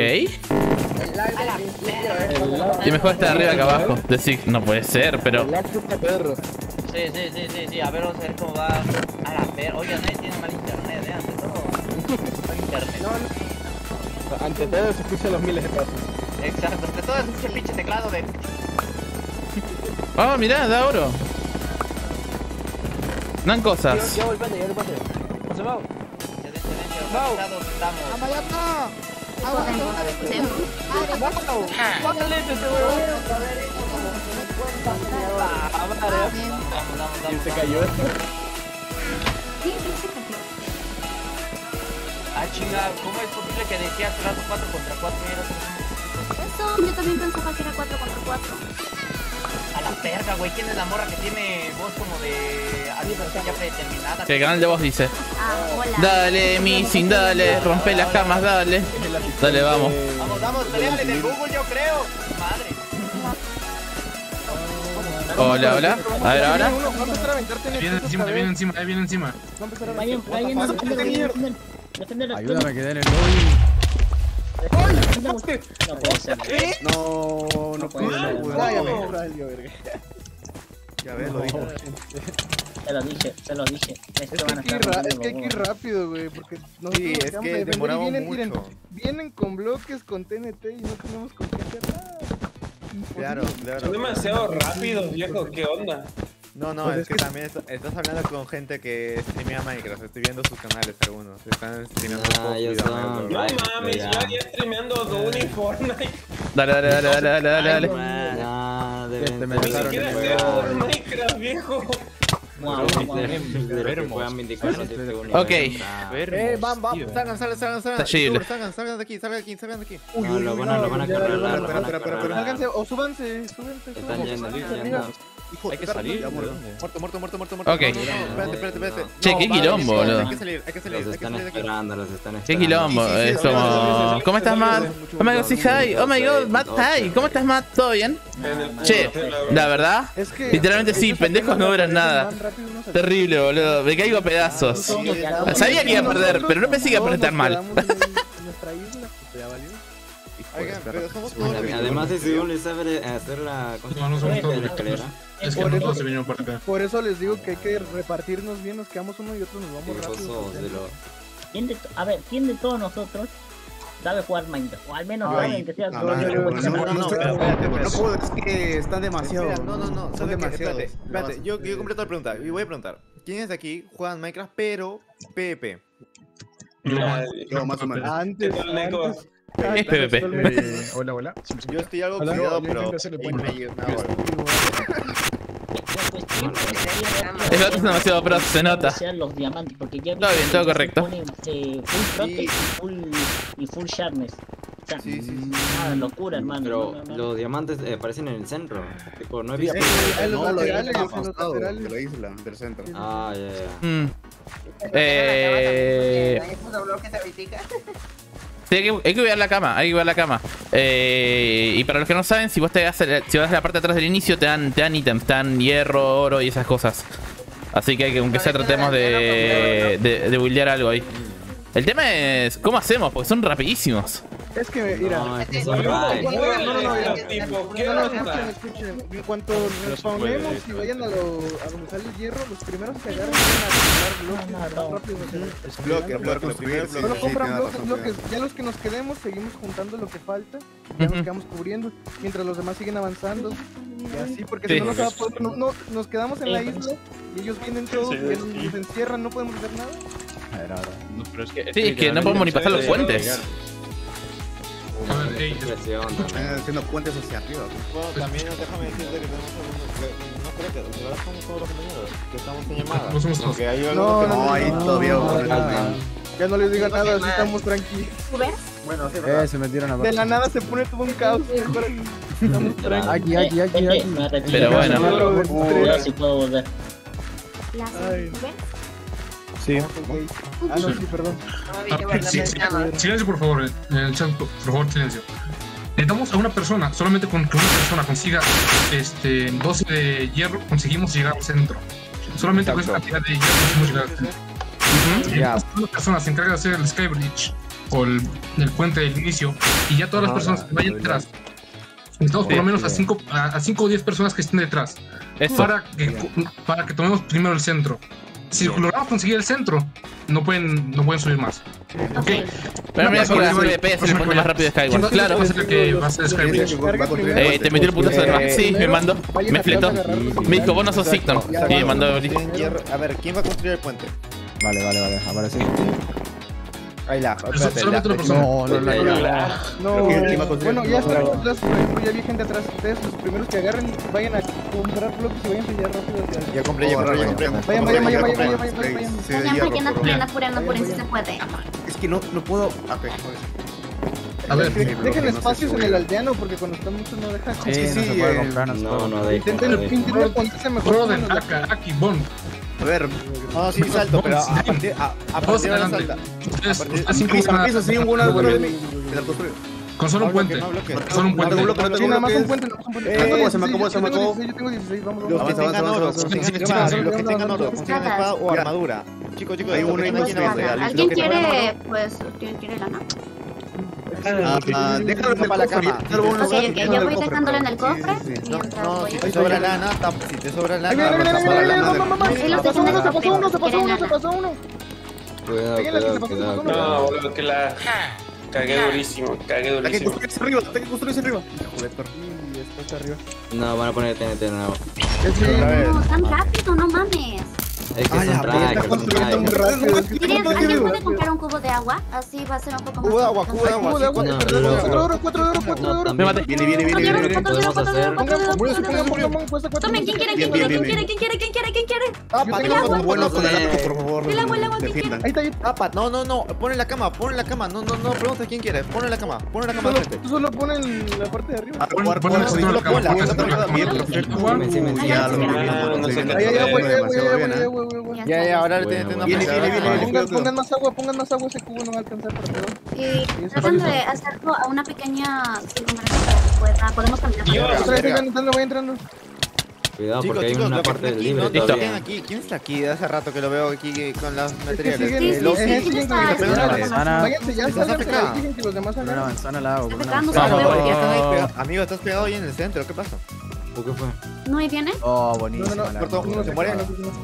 A: Y mejor está de arriba que abajo. Decir, no puede ser, pero.
J: Sí. A ver, vamos a ver cómo va. A la verga. Oye, nadie tiene mal internet, ante todo. Mal internet.
E: Ante todo se escuchan los miles de pasos.
J: Exacto, ante todo es el pinche teclado de.
A: Oh, mirá, da oro. Dan cosas.
M: Ya volvente. Se va.
E: ¿Quién se cayó?
J: Ah, chinga, ¿cómo es posible que decías 4 contra 4 y eras
I: Eso, yo también pensaba que era 4 contra 4.
J: A la verga, güey, ¿quién es la morra que tiene voz como de advertencia ya predeterminada?
A: Que el canal de voz dice.
I: Hola.
A: Dale, Missing, dale, rompe las camas, dale. Dale, vamos.
J: Vamos, peleale del Google, yo creo. Madre.
A: Hola. A ver, ahora.
L: Viene encima.
D: Ayúdame a quedar en el lobby.
S: No puede ser.
B: No puede ser. Ya ves, lo dije.
S: Se lo dije.
E: Es que hay que ir rápido, güey, porque
B: sí, es que demoramos mucho.
E: Vienen con bloques, con TNT y no tenemos con qué hacer nada.
B: Claro.
C: Son demasiado rápidos, viejo, ¿qué onda?
B: No,
E: Pues
B: es que también estás hablando con gente que streamea Minecraft. Estoy viendo sus canales algunos. Están streameando
C: No mames, yo haría streameando Doom y Fortnite.
A: Dale.
C: Ni siquiera sé jugar Minecraft, viejo.
A: Ok.
B: Salgan de aquí.
K: Lo van a cargar.
E: Sálganse o súbanse.
K: Están yendo.
B: Hay que salir. Muerto.
A: Ok.
B: Espérate.
A: Che, qué quilombo, boludo.
B: Hay que salir.
K: Los están esperando.
A: Qué quilombo. Es como... ¿Cómo estás, Matt? Oh my god, sí, hi. Oh my god, Matt, hi. ¿Cómo estás, Matt? ¿Todo bien? Che, la verdad, literalmente sí, pendejos no verán nada. Terrible, boludo. Me caigo a pedazos. Sabía que iba a perder, pero no pensé que iba a perder tan mal.
K: Además, ese uno le sabe hacer la escalera.
Q: Es que no todos se vinieron por acá.
E: Por eso les digo que hay que repartirnos bien, nos quedamos uno y otro nos vamos rápido.
S: ¿Quién de todos nosotros sabe jugar Minecraft? O al menos saben que sea
B: no puedo, es que están demasiado. No, son demasiados. Espérate, yo completo la pregunta y voy a preguntar. ¿Quiénes de aquí juegan Minecraft pero PvP?
Q: Yo más o menos.
E: Antes.
A: Es PvP.
Q: Hola.
B: Yo estoy algo cuidado, pero
A: El otro es demasiado pro, se nota.
S: Los diamantes, porque ya
A: todo bien, todo correcto.
S: Full sharpness.
B: Sí.
S: Locura, hermano.
K: Pero los diamantes aparecen en el centro. Tipo, no he visto.
E: En los laterales.
B: De la isla, del centro.
K: Ah, ya.
A: Sí, hay que cuidar la cama, y para los que no saben, si vos vas a la parte de atrás del inicio, te dan ítems, te dan hierro, oro y esas cosas. Así que aunque sea tratemos de buildear algo ahí. El tema es, ¿cómo hacemos? Porque son rapidísimos.
E: Es que, mira, escuchen. En cuanto nos spawnemos y vayan a donde sale el hierro, los primeros que agarren van a agarrar bloques. Los primeros solo compran bloques. Ya los que nos quedemos, seguimos juntando lo que falta. Ya nos quedamos cubriendo. Mientras los demás siguen avanzando. Y así, porque si no nos va a poder. Nos quedamos en la isla y ellos vienen todos, nos encierran, no podemos hacer nada.
A: Sí, es que no podemos ni pasar los puentes.
B: Haciendo puentes hacia arriba. Bueno, también déjame decirte que tenemos algunos. No creo que de verdad somos todos los compañeros que estamos en llamada.
Q: No somos todos.
B: Porque hay algunos que no hay todavía.
E: Ya no les digo nada, así estamos tranquilos.
B: Bueno, sí,
D: se metieron a
E: de la nada se pone todo un caos.
D: Aquí.
A: Pero bueno.
S: Ahora sí puedo volver.
E: Sí. Sí, perdón.
Q: Silencio, por favor. En el chat, por favor, silencio. Necesitamos a una persona, solamente con que una persona consiga 12 de hierro, conseguimos llegar al centro. Solamente con esa cantidad de hierro conseguimos llegar al centro. Una persona se encarga de hacer el Skybridge o el puente del inicio, y ya todas las personas que vayan detrás. Necesitamos por lo menos a 5 o 10 personas que estén detrás. Para que tomemos primero el centro. Si logramos conseguir el centro, no pueden subir más. Ok.
A: Pero mira que la PvP es el punto más rápido de Skyward. Claro.
Q: Que va a ser Skybridge.
A: Te metió el putazo del mar. Sí, me mandó. Me fletó. Me dijo, vos no sos Sigton. Y me mandó.
B: A ver, ¿quién va a construir el puente?
D: Vale, ahora sí.
B: Ahí la.
Q: Solamente una persona.
E: No. Bueno, ya está atrás, ya vi gente atrás. Ustedes, los primeros que agarren, vayan a comprar bloques y vayan ya rápido.
B: Ya compré.
I: Vayan. Apuren, si se puede.
B: Es que no puedo.
Q: A ver,
E: dejen espacios en el aldeano porque cuando están muchos no dejan.
K: No dejan.
E: Intenten ponerse mejor.
Q: Aquí, Bon.
B: A ver, sí salto, pero a partir de ahora salta.
Q: Así con solo un puente. Solo un puente.
E: Sí, nada más un puente.
B: Se me acabó.
E: Yo tengo 16, vamos.
B: Los que tengan oro, consigan espada o armadura. Chicos, hay uno y no tiene base.
I: ¿Alguien quiere, pues, lana?
K: Déjalo para la cama.
I: Ok, yo voy dejándolo en el cofre.
B: No, si te sobra lana, si te sobra lana.
E: Se pasó uno.
C: Cuidado. No, boludo, que la... Cagué durísimo.
K: Hay que construirse arriba.
E: Joder, está arriba.
J: No, van a poner TNT nuevo.
I: No, tan rápido, no mames.
J: Es que son trackers, son trackers.
I: ¿Alguien puede comprar un cubo de agua? Así va a ser un poco más.
B: Cubo de agua.
E: 4 de oro.
A: Me maté.
K: Viene.
J: Podemos hacer...
I: Tomen, ¿quién quiere?
K: Bueno, con el arco, por favor.
I: El agua, ¿quién
K: defiendan.
E: Ahí está.
B: No, ponle la cama. No preguntes quién quiere. Ponle la cama al frente.
E: Tú solo pones en la parte de arriba.
B: Ya, ahora le tienes una.
E: Pongan más agua, ese cubo no va a alcanzar para todo.
I: Tratando de hacerlo a una pequeña circunferencia. Podemos caminar.
E: Voy entrando.
J: Cuidado porque hay una parte libre todavía.
B: ¿Quién está aquí? De hace rato que lo veo aquí con las materiales.
E: Váyanse, ya salgan que los demás hagan.
D: Una manzana al lado.
B: Amigo, estás pegado ahí en el centro. ¿Qué pasa?
J: ¿Por qué fue?
I: ¿No ahí viene?
D: Oh, buenísimo.
B: Se muere.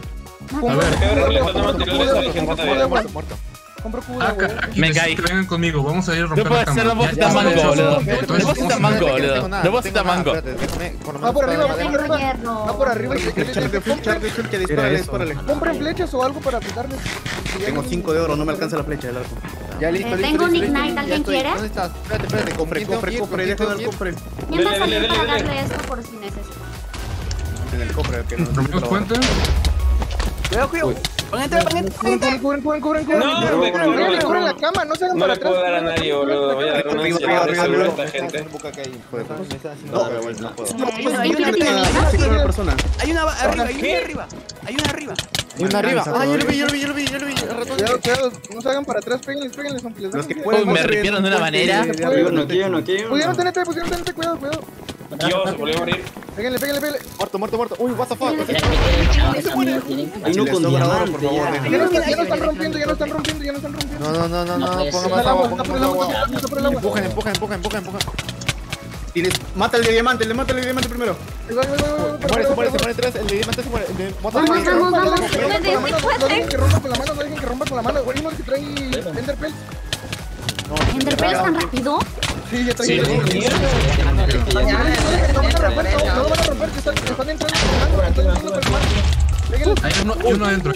E: Muerto. Compro cubo de agua.
A: Me caí.
Q: Vengan conmigo, vamos a ir a romper
A: No puede ser, no puedo ser tan manco, boludo. No puedo ser tan manco, boludo. No puedo ser tan manco.
E: Va por arriba. Va por arriba.
K: Dispárale.
E: Compren flechas o algo para aplicarle.
K: Tengo 5 de oro, no me alcanza la flecha del arco.
B: Ya listo.
I: Tengo un ignite, ¿alguien quiere?
B: ¿Dónde estás? Espérate.
K: Compre, déjalo al cofre.
I: ¿Quién va a salir para darle esto por si necesita?
K: En el cofre, que no
Q: ¿Nos cuenta?
H: Cuidado.
E: Cubren la cama, no se hagan
C: No
E: para
C: le puedo dar a
E: atrás.
C: nadie, boludo. Voy a dar una ansiedad de salud a esta gente.
H: Hay una arriba.
B: Hay una arriba. Ah, yo lo vi.
E: Cuidado, no se hagan para atrás, péguenles aunque les den.
A: Uy, me arrepiento de una manera.
J: No quiero.
E: Pusieron TNT, cuidado.
C: Dios, volvió a morir.
E: Péguenle.
B: Muerto. Uy, what the fuck.
J: Hay uno con diamante,
E: Ya no están rompiendo.
B: No. Ponga más agua. Empujen.
K: Mata el de diamante primero.
B: Se muere 3. El de diamante se muere.
I: Vamos.
E: Que rompa con la mano. Uno que trae Enderpearl.
I: ¿Enderpearl tan rápido?
E: Sí, ya trae. No van a romper, que están entrando con la mano.
Q: Hay uno adentro.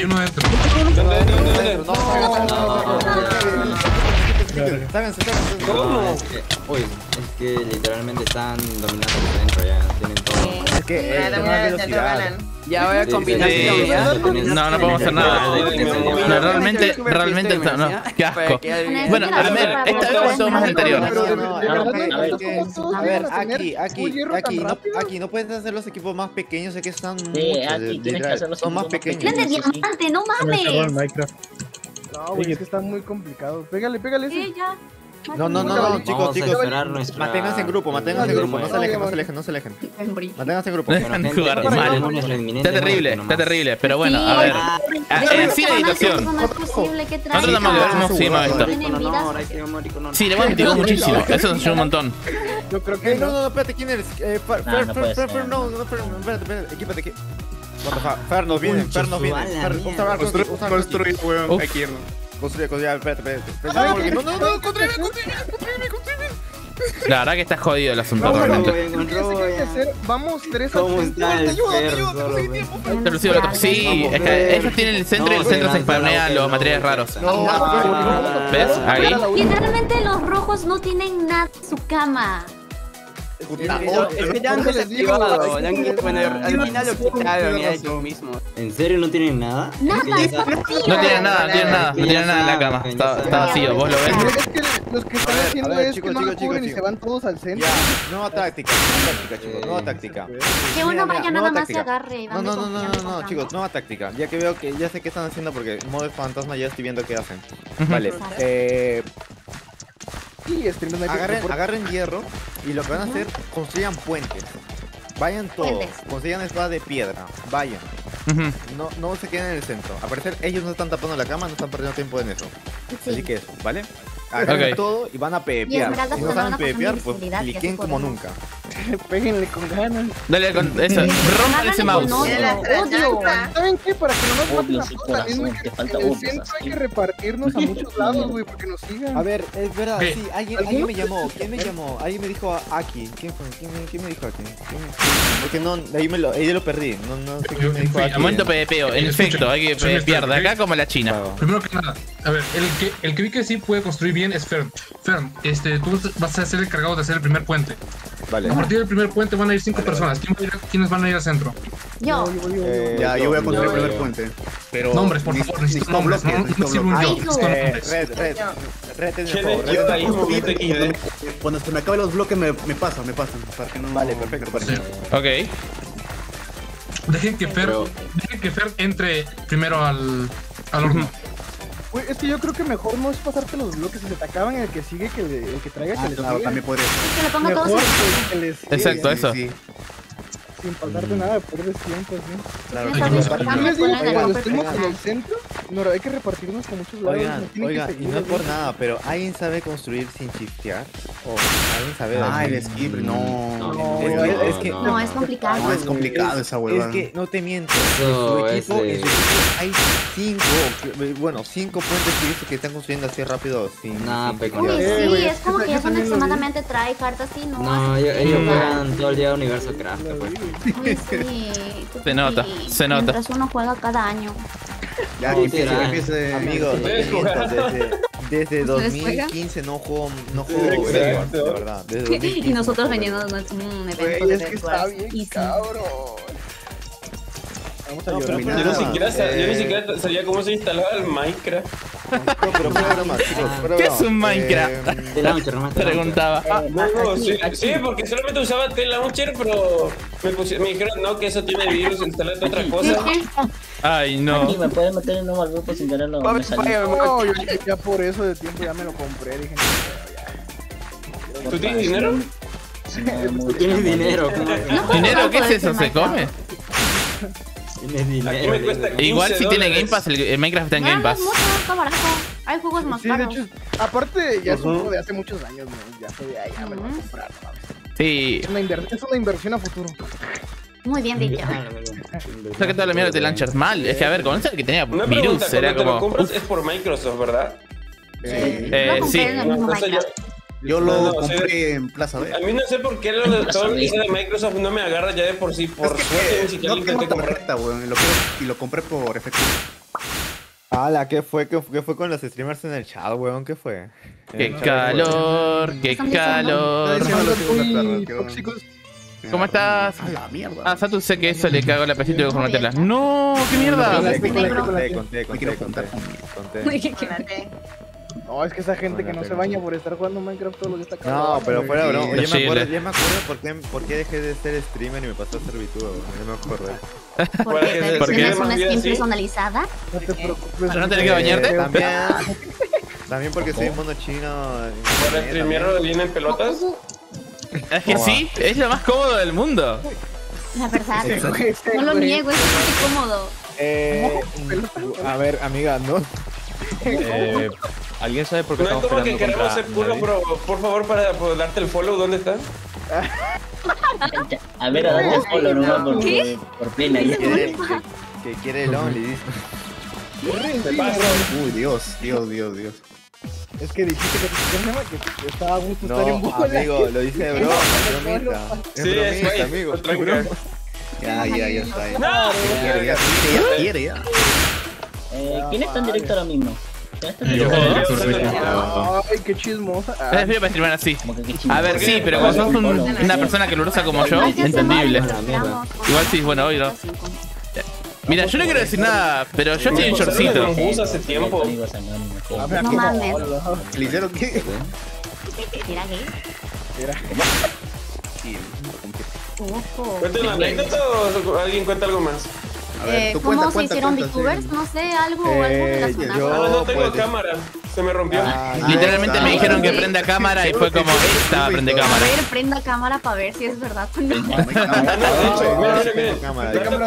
J: No, es que literalmente están dominando el centro ya, tienen todo.
B: Es que velocidad.
H: Ya voy a combinar.
A: No podemos hacer nada. No, realmente no. Qué asco. Bueno, a ver, esta vez somos más anterior.
B: A ver, aquí no puedes hacer los equipos más pequeños, sé que están muchos, son más pequeños.
I: ¡Prende diamante, no mames!
E: No, güey, es que está muy complicado. Pégale ese.
I: Sí, ya.
B: No, chicos.
J: Manténganse
B: en grupo, no se alejen. Manténganse en grupo.
A: Dejan de jugar mal. Está terrible, pero bueno, a ver. Sin editación. Nosotros tampoco seguimos esto. Sí, le hemos metido muchísimo. Eso nos ayuda un montón.
E: Yo creo que
B: no, espérate, ¿quién eres? No, espérate, equípate. Fer nos viene.
K: Construye, weón. Hay que irnos.
B: Construye, espérate. No, construye.
A: La verdad que está jodido el asunto realmente.
E: Vamos 3
J: ¿Cómo está el
A: Sí, es que ellos tienen el centro y el centro se spawnean los materiales raros. ¿Ves? Ahí.
I: Literalmente los rojos no tienen nada en su cama.
H: Es que ya han desactivado, al final lo quitaron y ellos mismos.
J: ¿En serio no tienen nada?
I: Nada,
A: No tienen nada en la cama. Está vacío, vos lo ves.
E: Es que los que están haciendo es que no lo cubren y se van todos al centro.
B: Nueva táctica, chicos, nueva táctica.
I: Que uno vaya nada más se agarre.
B: No, chicos, nueva táctica. Ya que veo que ya sé qué están haciendo porque modo fantasma ya estoy viendo qué hacen. Vale, agarren hierro y lo que van a hacer, construyan puentes. Vayan todos, consigan espada de piedra, vayan. No se queden en el centro. Al parecer ellos no están tapando la cama, no están perdiendo tiempo en eso. Así que eso, ¿vale? Agarren todo y van a
I: Y
B: PvPear.
I: Esmeralda
B: Si no
I: pues,
B: saben
I: van a poner
B: PvPear, pues
I: invisibilidad, que
B: cliquen
I: eso
B: como
I: podemos.
B: nunca.
E: Péguenle con ganas.
A: Dale con eso. Rompan ese mouse.
E: Odio. ¿Saben qué? Para que no nos maten
S: Odio
E: a
S: su
E: todos también,
S: corazón,
E: güey,
S: te falta
E: en el
S: odio,
E: centro
S: ¿sabes?
E: hay que repartirnos a muchos lados, güey, porque nos sigan.
B: A ver, es verdad,
Q: ¿Qué?
B: sí, alguien me llamó. ¿Quién me llamó? Alguien me dijo Aki. ¿Quién fue? ¿Quién me dijo Aki? Porque no, ahí lo perdí. No sé quién me dijo Aki.
A: Momento PvPeo. En efecto, hay que PvPear de acá como la China.
Q: Primero que nada, a ver, el que vi que sí puede construir bien es Fern. Fern, tú vas a ser el encargado de hacer el primer puente.
B: Vale.
Q: A partir del primer puente van a ir 5 personas. ¿Quiénes van a ir al centro?
I: Yo.
K: Ya, yo voy a construir el primer puente. Pero
Q: Nombres, por favor, necesito nombres. No sirve un yo, necesito nombres.
B: Red en el
K: Cuando se me acaben los bloques me pasan. Para que no...
B: Vale, perfecto.
A: Ok.
Q: Dejen que Fer entre primero al horno.
E: Güey, es que yo creo que mejor no es pasarte los bloques. Si se te acaban, el que sigue, el que traiga, que les
K: Claro,
E: sigue.
K: también podría ser.
I: Que le ponga todos
E: Mejor
I: en
E: que les sigue,
A: Exacto, eso.
E: sin pasarte nada, pierdes tiempo, sí.
B: Claro,
I: Esa vez estamos
E: Les digo
I: con
E: que
I: la
E: cuando
I: de
E: estemos en el
I: personas.
E: centro, no, hay que repartirnos con muchos lados.
B: Oigan,
E: nos tienen que
B: y
E: seguir,
B: no es por
E: güey.
B: nada, pero ¿alguien sabe construir sin shiftear? ¿O alguien sabe?
K: El skip, no.
B: Es que
I: No, es complicado.
K: No, es complicado esa huevada.
B: Es que no te miento.
T: No,
B: En su equipo hay 5 puentes que están construyendo así rápido sin.
T: Nah,
I: Uy,
T: pequeño.
I: sí, es como que ya son extremadamente try cartas así, ¿no?
T: No,
I: Así
T: ellos
I: que-
T: juegan todo el día Universo Craft, pues.
I: Uy, sí.
A: Se nota,
I: Y
A: se nota.
I: Mientras uno juega cada año.
K: Ya,
T: No,
K: que
T: será.
K: empiece.
B: Amigo, no te miento, desde
I: ¿Ustedes
B: 2015 no juego Bedwars, de verdad. Desde 2015
I: Y nosotros
B: no juego
I: vendiendo un evento
E: Güey,
I: de
E: es que está
I: Bedwars.
E: bien,
I: Y sí.
E: cabrón. Vamos a
B: No, pero
E: llorar.
C: Yo ni siquiera sabía cómo se instalaba el Minecraft.
B: pero fuera broma, chicos, fuera
A: ¿Qué
B: broma.
A: es un Minecraft? Preguntaba.
C: No, sí, porque solamente usaba T-Launcher, pero me dijeron no, que eso tiene virus, instalate otra cosa.
A: Ay, no.
S: Aquí me pueden meter en nuevo grupo sin quererlo. Me salí.
E: No, yo ya por eso de tiempo ya me lo compré. Dije, no,
C: ¿Tú tienes dinero?
T: Tienes dinero.
A: ¿Dinero? ¿Qué es eso? ¿Se come?
T: Tienes
C: Aquí me
T: dinero.
C: cuesta 15
A: Igual si tiene
C: dólares.
A: Game Pass, el Minecraft está en Game
I: No,
A: Pass.
I: es mucho más barato. Hay juegos más
E: sí, de
I: caros.
E: hecho, aparte ya es un juego de hace muchos años, ¿no? Ya fue de ahí, ya me lo voy a comprar. ¿no?
A: Sí.
E: Es una inversión a futuro.
I: Muy bien dicho.
A: O sea que toda la mierda de launchers mal. Es que a ver, con eso que tenía
C: Una
A: virus,
C: pregunta,
A: era
C: cuando te lo
A: como.
C: compras es por Microsoft, ¿verdad?
I: Lo
A: Sí.
I: compré en el mismo
C: Entonces
I: Minecraft.
K: Yo
C: No,
K: lo
C: no,
K: compré en Plaza B.
C: A mí no sé por qué todo el dice de Microsoft no me agarra ya de por sí, por suerte ni siquiera
K: No
C: lo
K: tengo
C: intenté comprar.
K: tarjeta, weón. Y lo compré por efectivo.
B: Ala, ¿qué fue con los streamers en el chat, weón? ¿Qué fue?
A: ¡Qué calor! ¡Qué calor!
E: Muy tóxicos.
A: ¿Cómo estás?
K: A la mierda.
A: Ah, Satu sé que eso le cagó la pesita con Nutella. ¡No! ¡Qué mierda!
B: Conté.
E: No, es que esa gente que no se baña por estar jugando Minecraft todo lo que está cagado.
B: No, pero fuera broma. Yo me
A: Posible.
B: acuerdo por qué dejé de ser streamer y me pasó a ser VTuber, weón. Yo me acuerdo.
I: Porque te
A: ¿Por qué?
I: tienes una skin
C: ¿Sí?
I: personalizada.
E: No te preocupes.
A: ¿Para no tener que bañarte?
B: También porque soy un mono chino.
C: ¿Para streamear vienen pelotas?
A: Es que sí, es lo más cómodo del mundo.
I: La verdad. No lo niego, es muy cómodo.
B: A ver, amiga, ¿no?
D: ¿Alguien sabe por qué
C: No es
D: estamos
C: como que
D: peleando
C: queremos
D: contra
C: ser culo,
D: Navi?
C: pero por favor, para darte el follow, ¿dónde está?
S: A ver, a darle follow nomás por pena.
B: Que quiere el Only, dice.
K: Uy, Dios.
E: Es que dijiste que estaba a gusto estar en
B: No,
E: bola.
B: amigo, lo dice de broma, es bromita. Es
C: Sí, es
B: bromita,
C: fake,
B: amigo.
C: otra
B: Es broma.
K: Ya está.
C: ¡No!
K: Ya quiere.
S: ¿Quién está en directo ahora mismo?
Q: Yo,
E: Ay, qué chismosa.
A: Es bien para streamar así. A ver, sí, pero cuando sos una persona que lo usa como yo, entendible. Igual sí, bueno, hoy no. Mira, yo no quiero decir nada, pero yo estoy en shortcito.
C: Lo puse hace tiempo.
I: No mames.
K: ¿Le hicieron qué?
I: ¿Era gay? Ojo.
C: ¿Cuenta una anécdota o alguien cuenta algo más?
K: A ver, tú
I: ¿Cómo
K: cuenta,
I: se hicieron
K: sí.
I: VTubers? No sé, algo relacionado.
C: No tengo
B: pues,
C: cámara, se me rompió.
A: Literalmente me dijeron que prenda cámara y fue como, esta prende
I: A
A: cámara.
I: ver, prenda cámara para ver si es verdad o no.
C: Miren, dato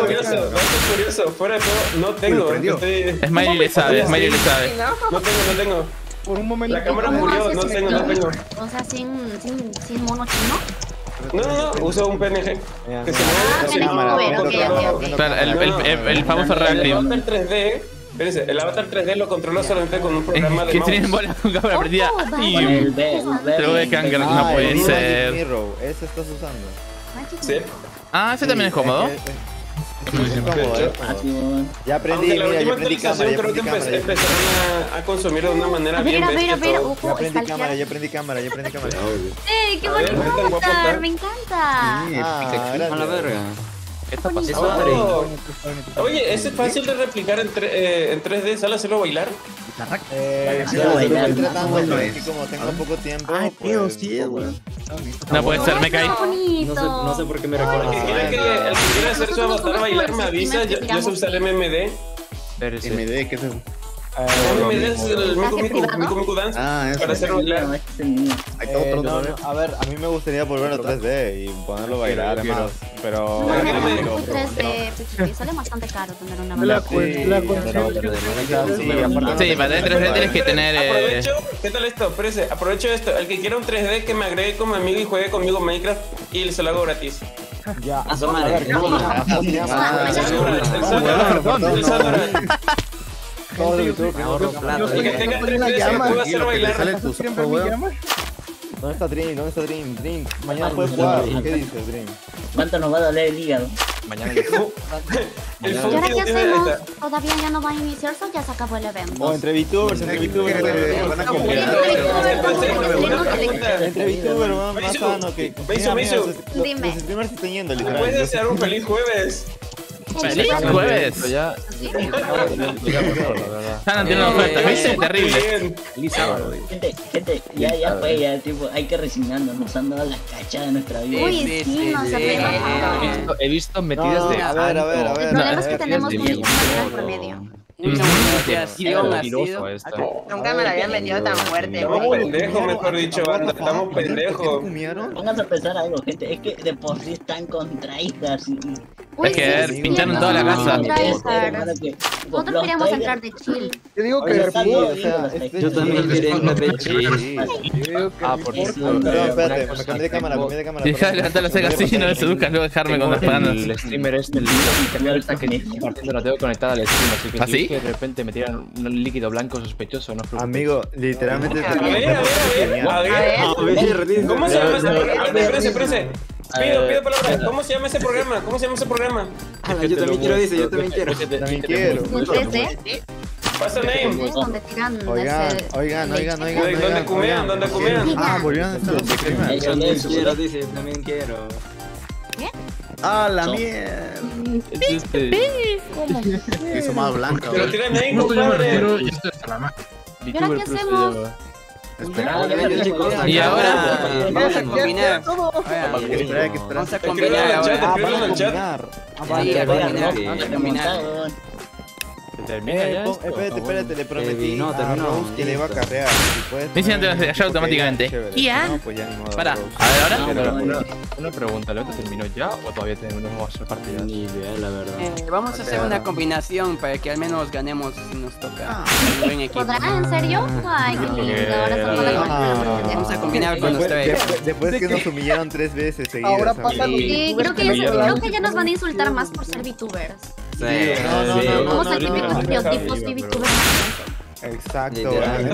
C: curioso, fuera de todo, no tengo.
A: Smiley le sabe, Smiley le sabe.
C: No tengo.
E: por un momento.
C: La cámara murió, no tengo.
I: O sea, sin mono chino.
C: No, uso un PNG. Que se
A: el famoso reactivo.
C: El avatar 3D, espérense, el avatar 3D lo controlo solamente con un programa de
A: que
C: mouse.
A: tienen bolas con cámara prendida. Te voy a canger, no puede ser.
B: Ese estás usando.
C: Sí.
A: Ah, ese también es cómodo.
B: Ya aprendí,
C: Aunque la
B: mira, ya
C: última
B: aprendí cámara.
C: creo que empezaron a consumir de una manera bien bestia todo.
B: Ya aprendí cámara.
I: ¡Ey, qué bonito avatar! ¡Me encanta!
T: A la verga.
J: ¿Qué está pasando?
C: Oye, ¿es fácil de replicar en 3D? ¿Sale hacerlo bailar?
B: Estoy tratando de que como tengo poco tiempo. Ay, tío, sí, güey.
A: No puede ser, me caí.
T: No sé por qué me recuerda.
C: El que quiera hacer su avatar bailar me avisa, yo sé usar el MMD.
B: MD, ¿qué es eso?
C: MMD es el Miku Dance para hacer bailar.
B: A ver, a mí me gustaría volver a 3D y ponerlo a bailar además, pero...
I: 3D, sale bastante caro tener una
A: Sí, para tener 3D tienes que tener...
C: Aprovecho, ¿qué tal esto? Espérese, aprovecho esto. El que quiera un 3D que me agregue como amigo y juegue conmigo Minecraft y se lo hago gratis.
T: Ya, a su madre.
B: El
C: todo de YouTube, ahorro plata. El que tenga 3D puede hacer bailar.
B: ¿Dónde está Dream? Dream, mañana puedes jugar. ¿Qué dices, Dream?
S: ¿Cuánto nos va a doler el hígado?
J: Mañana
I: ¿Y ahora qué hacemos? ¿Todavía ya no va a iniciarse o ya se acabó el evento?
B: O entre VTubers van a competir. Entre VTubers van más sano que...
C: Dime.
B: Los streamers están yendo, literal.
C: ¿Puedes desear un feliz jueves?
A: ¡Feliz jueves! Ya no tiene oferta, ¿viste? Terrible.
S: Feliz sábado. Gente, ya fue, ya, tipo, hay que resignarnos, nos han dado las cachadas de nuestra vida.
I: Uy, sí, nos ha
J: he visto metidas de...
B: A ver.
I: El problema es que tenemos muchas maneras por medio.
H: Nunca me la habían metido tan fuerte.
C: Estamos pendejos, mejor dicho, banda. Estamos pendejos.
S: Vamos a pensar algo, gente. Es que de por sí están contra hijas.
A: Es que pincharon toda la casa.
I: Nosotros queríamos entrar de chill.
E: Yo digo que
T: yo también quería entrar de chill.
J: Por eso.
B: Espérate, me cambié de cámara,
A: Deja de levantar la ceja así y no le seduzcas, luego dejarme con las paganas.
J: El streamer es el está que compartiendo la tengo conectada al stream, así que
A: ¿así?
J: que de repente me tiran un líquido blanco sospechoso, no os preocupéis.
B: Amigo, literalmente
C: A ver. ¿Cómo se llama ese programa? Espérese. Pido palabra. ¿Cómo se llama ese programa?
T: Yo también quiero, dice, yo también quiero.
C: Pasa name.
B: Oigan.
C: ¿Dónde cumean?
B: Ah, volvieron a estar los streamers.
T: Yo también quiero, dice, yo también quiero.
I: ¿Qué?
B: ¡Ah, la mierda!
I: ¿Cómo?
B: Hizo más blanca.
C: Pero tiene name, compadre.
S: ¿Y
I: ahora qué hacemos?
A: Y ahora
H: vamos a combinar.
B: Vamos
H: a combinar ahora.
C: Vamos a
H: combinar.
A: Termina ya.
B: Espérate, le prometí a Rose que le iba a carrear.
A: Me dicen antes de allá automáticamente.
I: ¿Ya?
A: Para, a ver ahora.
J: Una pregunta, ¿el evento terminó ya o todavía tenemos que hacer partidas?
T: Ni idea, la verdad.
H: Vamos a hacer una combinación para que al menos ganemos si nos toca un buen equipo.
I: ¿Podrá? ¿En serio? Ay, qué lindo. Ahora se
H: Vamos a combinar con ustedes.
B: Después que nos humillaron 3 veces seguidas.
E: Ahora pasa
I: Sí, creo que ya nos van a insultar más por ser VTubers.
B: No.
I: Vamos a típicos estereotipos de VTubers.
B: Exacto.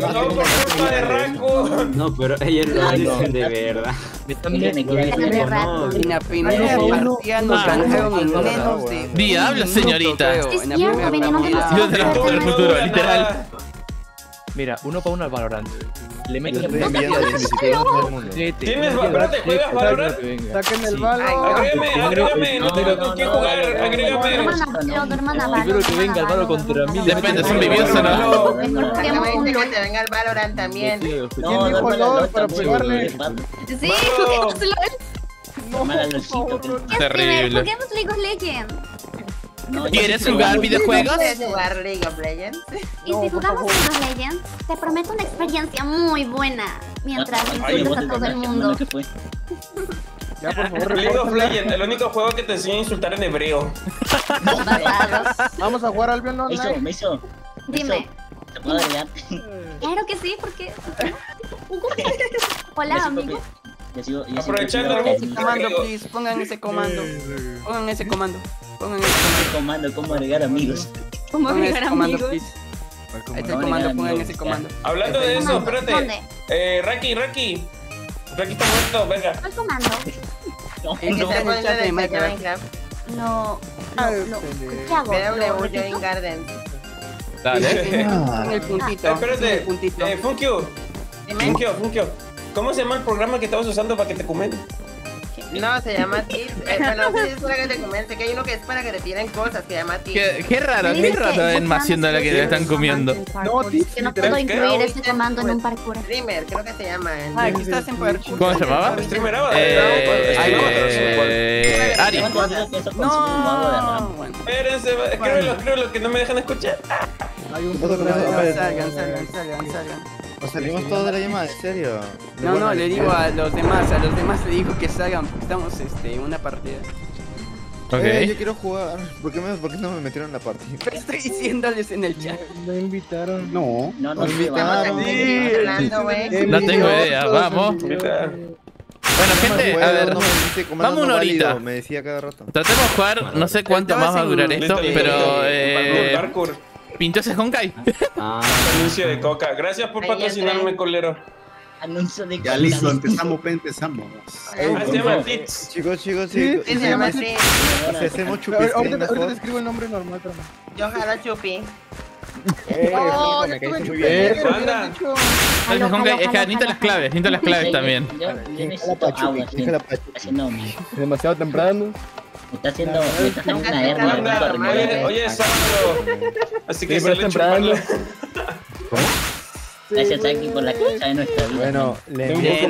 T: No, pero ellos lo dicen de verdad.
H: En la primera partida nos ganaron en menos de...
A: Diablo, señorita.
I: Es cierto, venimos
A: Yo te lo pongo en el futuro, literal.
J: Mira, 1-1 al Valorant. Le metes
B: Estoy enviando solicitudes del mundo.
C: ¿Tienes Valorant? ¿Juegas Valorant?
E: Saquen el balón.
C: Agrégame, no tengo con quién jugar, agrégame.
J: Espero que venga el Valorant contra mí.
A: Depende, ¿son vividos o no?
H: Que venga el Valorant también.
E: ¿Quién dijo LOL para pegarle?
I: Sí,
A: Terrible.
I: Juguemos League of Legends.
A: ¿Quieres jugar videojuegos?
H: ¿Quieres jugar League of Legends?
I: Y si jugamos League of Legends, te prometo una experiencia muy buena mientras insultas a todo el mundo.
E: Ya, por favor,
C: League of Legends, el único juego que te enseña a insultar en hebreo.
E: Vamos a jugar al Albion Online.
S: Meso.
I: Dime.
S: ¿Te puedo agregar?
I: Claro que sí, porque... Hola, amigo.
C: Aprovechando
H: ese comando, please. Pongan ese comando. Pongan ese comando. Pongan ese
S: comando. ¿Cómo agregar amigos?
I: ¿Cómo agregar amigos?
H: Ahí está el comando, pongan ese comando.
C: Hablando de eso, espérate. Raki está muerto, venga.
I: ¿Cuál comando?
H: El que está en el chat de Minecraft.
I: No. ¿Qué hago?
U: BW Join Garden.
C: Dale.
H: El puntito.
C: Espérate. Funkio. ¿Cómo se llama el programa que estabas usando para que te comenten?
U: No, se llama Tips. Bueno, no sé si es para que te comenten, que hay uno que es para que te tiren cosas, que se llama Tips.
A: Qué raro animación de la que te están comiendo.
I: No, que no puedo incluir este comando en un parkour.
U: Streamer, creo que se llama.
H: Aquí estás en parkour.
A: ¿Cómo se llamaba?
C: Streamer
A: Ari.
H: No.
C: Espérense, escríbelo que no me dejan escuchar.
B: Hay un
H: Salgan.
B: Nos salimos todos de la llamada, ¿en serio?
H: No, le digo a los demás le digo que salgan, estamos en una partida.
B: Yo quiero jugar. ¿Por qué no me metieron en la partida?
H: Estoy diciéndoles en el chat.
E: No invitaron.
B: No
U: invitaron.
A: No tengo idea, vamos. Bueno, gente, a ver, vamos una horita.
B: Me decía cada rato.
A: Tratemos de jugar, no sé cuánto más va a durar esto, pero... Pintó ese Honkai.
C: Anuncio de Coca. Gracias por patrocinarme, colero.
S: Anuncio de Coca.
K: Ya listo, empezamos.
C: Se llama Tits.
B: Chicos.
U: Se llama así.
B: Si hacemos chupis.
E: Ahorita te escribo el nombre normal, pero no.
U: Yo jalo chupi.
B: Me caíste muy bien.
C: Anda.
A: Es que necesito las claves también.
S: Yo necesito agua.
E: Es demasiado temprano.
S: Me está haciendo una hernia.
C: Oye, sábado. Así que sale chupando.
S: Gracias, Aki, por la cancha de nuestra vida.
B: Bueno, le envío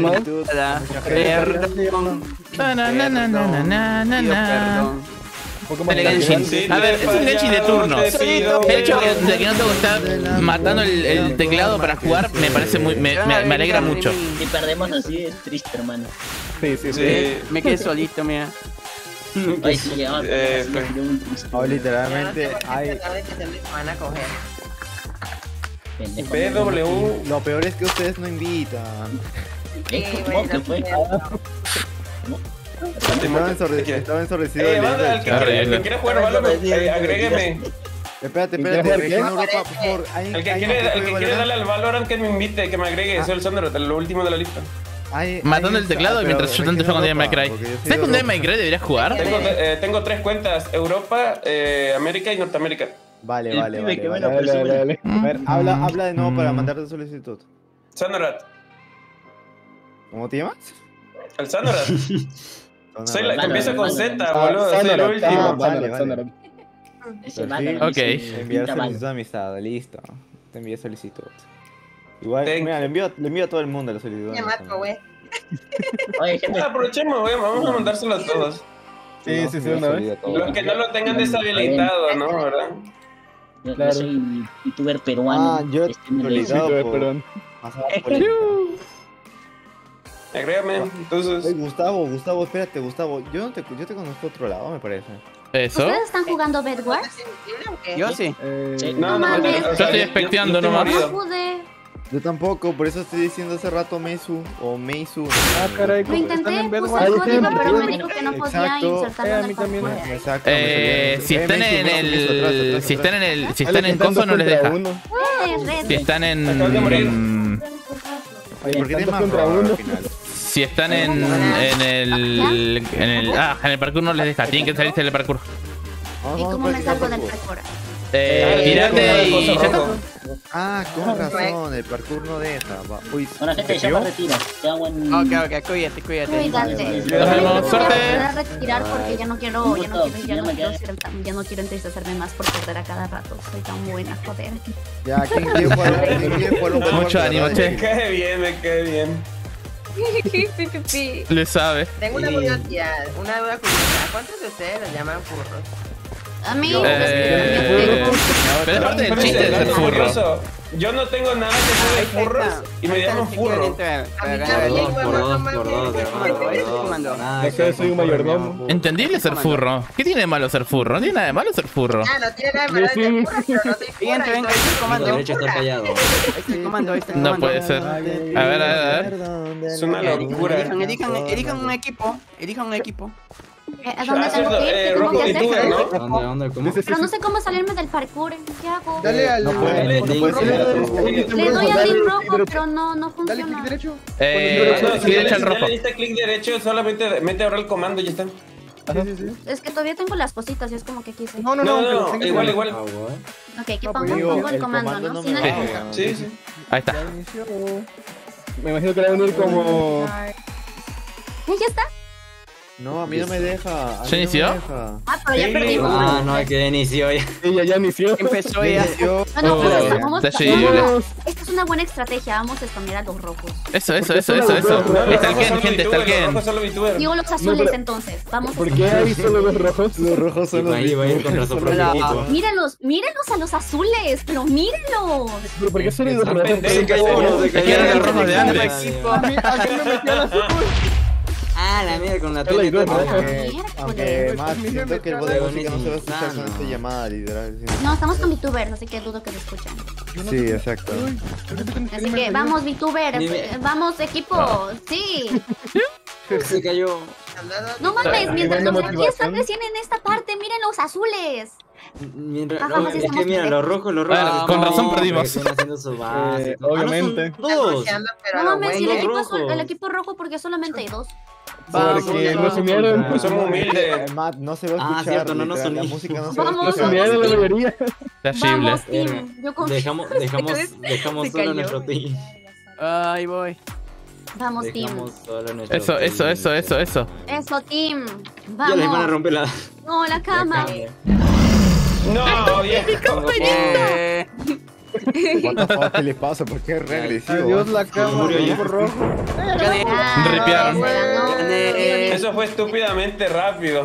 A: A ver, es un Genshin de turno. El hecho de que no tengo que estar matando el teclado para jugar me parece me alegra mucho.
S: Si perdemos así es triste, hermano.
H: Sí. Me quedé solito, mira.
S: Ay, sí,
B: literalmente hay...
U: van a coger.
C: BW.
B: Lo peor es que ustedes no invitan.
S: ¿Cómo que fue?
B: Estaba ensordecido.
C: El que quiere jugar Valo, agrégueme.
B: Espérate. Europa, por favor.
C: El que quiere darle al Valorant que me invite, que me agregue. Soy el Sandro, lo último de la lista.
A: Matando el teclado mientras yo tanto con Devil May Cry. ¿Sabes que un Devil May Cry deberías jugar?
C: Tengo 3 cuentas: Europa, América y Norteamérica.
B: Vale. A ver, habla de nuevo para mandarte solicitud.
C: Sandorat.
B: ¿Cómo te llamas?
C: El Sandorat. Soy la que empieza con Z, boludo. Soy el último.
B: Vale.
A: Ok.
B: Enviar solicitud de amistad, listo. Te envié solicitud. Igual, mira, le envío a todo el mundo la solicitud.
U: Me mato, güey.
S: Oye, gente.
C: Aprovechemos, güey. Vamos a mandárselo a todos.
E: Sí, una vez.
C: Los que no lo tengan deshabilitado, ¿no? ¿Verdad?
S: Yo soy youtuber peruano.
B: Yo deshabilitado.
C: Agrégame, entonces.
B: Gustavo, espérate, Gustavo. Yo te conozco otro lado, me parece.
A: ¿Eso?
I: ¿Ustedes están jugando Bedwars?
H: Yo sí.
A: No, yo estoy expectando nomás.
I: No pude.
B: Yo tampoco, por eso estoy diciendo hace rato Meisu o Meisu.
E: Caray,
I: lo intenté, puse el código, pero me dijo que no podía insertarlo en el parkour.
B: Exacto.
A: Si están en coso no les deja. Si están en...
B: Oye, ¿por qué te más al final?
A: Si están en el parkour no les deja, tienen que salirse del parkour.
I: ¿Y cómo me salgo del parkour?
A: Tirate y ya está.
B: Con razón, el parkour no deja. Uy,
S: bueno, gente, ya me retiro.
H: Ok, cuídate.
A: Nos vemos, suerte.
I: Voy a retirar porque ya no quiero entristecerme más por perder a cada rato. Soy tan buena, joder.
B: Ya, ¿quién quiere jugar?
A: Mucho ánimo, che.
C: Me cae bien.
A: Le sabe.
U: Tengo una curiosidad, una duda curiosa. ¿Cuántos de ustedes los llaman furros?
I: A mí,
A: Pero es parte del chiste de ser furro.
C: Yo no tengo nada que hacer de furros y me llaman furro.
D: Es que soy un mayordomo.
A: Entendible ser furro. ¿Qué tiene de malo ser furro? No tiene nada de malo ser furro.
U: Ah, no tiene nada de malo ser furro, pero no soy furro.
H: Venga, este comando.
T: Derecho está callado.
H: Este comando.
A: No puede ser. A ver.
C: Es una locura.
H: Elijan un equipo.
I: ¿A dónde tengo que ir? ¿Qué tengo que hacer?
T: ¿Dónde? ¿Cómo?
I: Pero no sé cómo salirme del parkour. ¿Qué hago?
E: Dale al...
T: No puede.
I: Le doy al link rojo, pero no
E: Dale
I: funciona.
E: clic derecho.
A: Clic derecho al rojo.
C: Si le diste clic derecho, solamente mete ahora el comando y ya está.
I: Es que todavía tengo las cositas y es como que quise.
E: No,
C: igual.
I: Ok, ¿qué pongo el comando, ¿no? Sin el
C: Sí.
A: Ahí está.
D: Me imagino que va a venir como...
I: ¿Ya está?
B: No, a mí no me deja.
A: ¿Se inició?
I: Ah, pero ya perdimos.
T: Ah, no, es que inició ya.
D: Ella ya inició.
H: Empezó ya.
I: Vamos. Esta es una buena estrategia. Vamos a esconder a los rojos.
A: Eso. Estalquen, gente, estalquen.
I: Digo los azules entonces. Vamos.
D: ¿Por qué hay solo los rojos?
B: Los rojos son los
T: Ahí va a ir contra su propio equipo.
I: Mírenlos a los azules, pero mírenlos.
D: ¿Pero por qué solo los rojos?
A: Es que eran los rojos de antes.
T: Ah, la mierda con la tele.
B: Aunque más siento que el voz de música no se va a escuchar con esta llamada, literal.
I: No, estamos con VTubers, así que dudo que lo escuchen.
B: Sí, exacto.
I: Así que vamos, VTubers, vamos, equipo, sí.
T: Se cayó.
I: No mames, mientras los de aquí están recién en esta parte, miren los azules.
T: Es que mira, los rojos.
A: Con razón perdimos.
T: Están haciendo su base.
D: Obviamente.
T: Todos.
I: No mames, si el equipo rojo porque solamente hay dos.
D: Porque no se unieron.
C: Somos humildes.
B: Matt, no se va a escuchar.
T: Cierto, no nos
B: la
T: unimos.
B: música no se va a
D: No
B: escuchar.
D: se unieron la mayoría.
A: Terrible.
I: Vamos, team. Yo confío.
T: Dejamos solo nuestro team.
H: Ahí voy.
I: Vamos, team.
T: Dejamos solo nuestro team.
A: Eso.
I: Eso, team.
T: Ya les van a
I: Vamos.
T: romper la...
I: No, la cama.
C: No, bien.
B: What the fuck, ¿qué le pasa? ¿Por qué es regresivo?
E: Adiós la cama, equipo rojo.
A: Ripearon.
C: Eso fue estúpidamente rápido.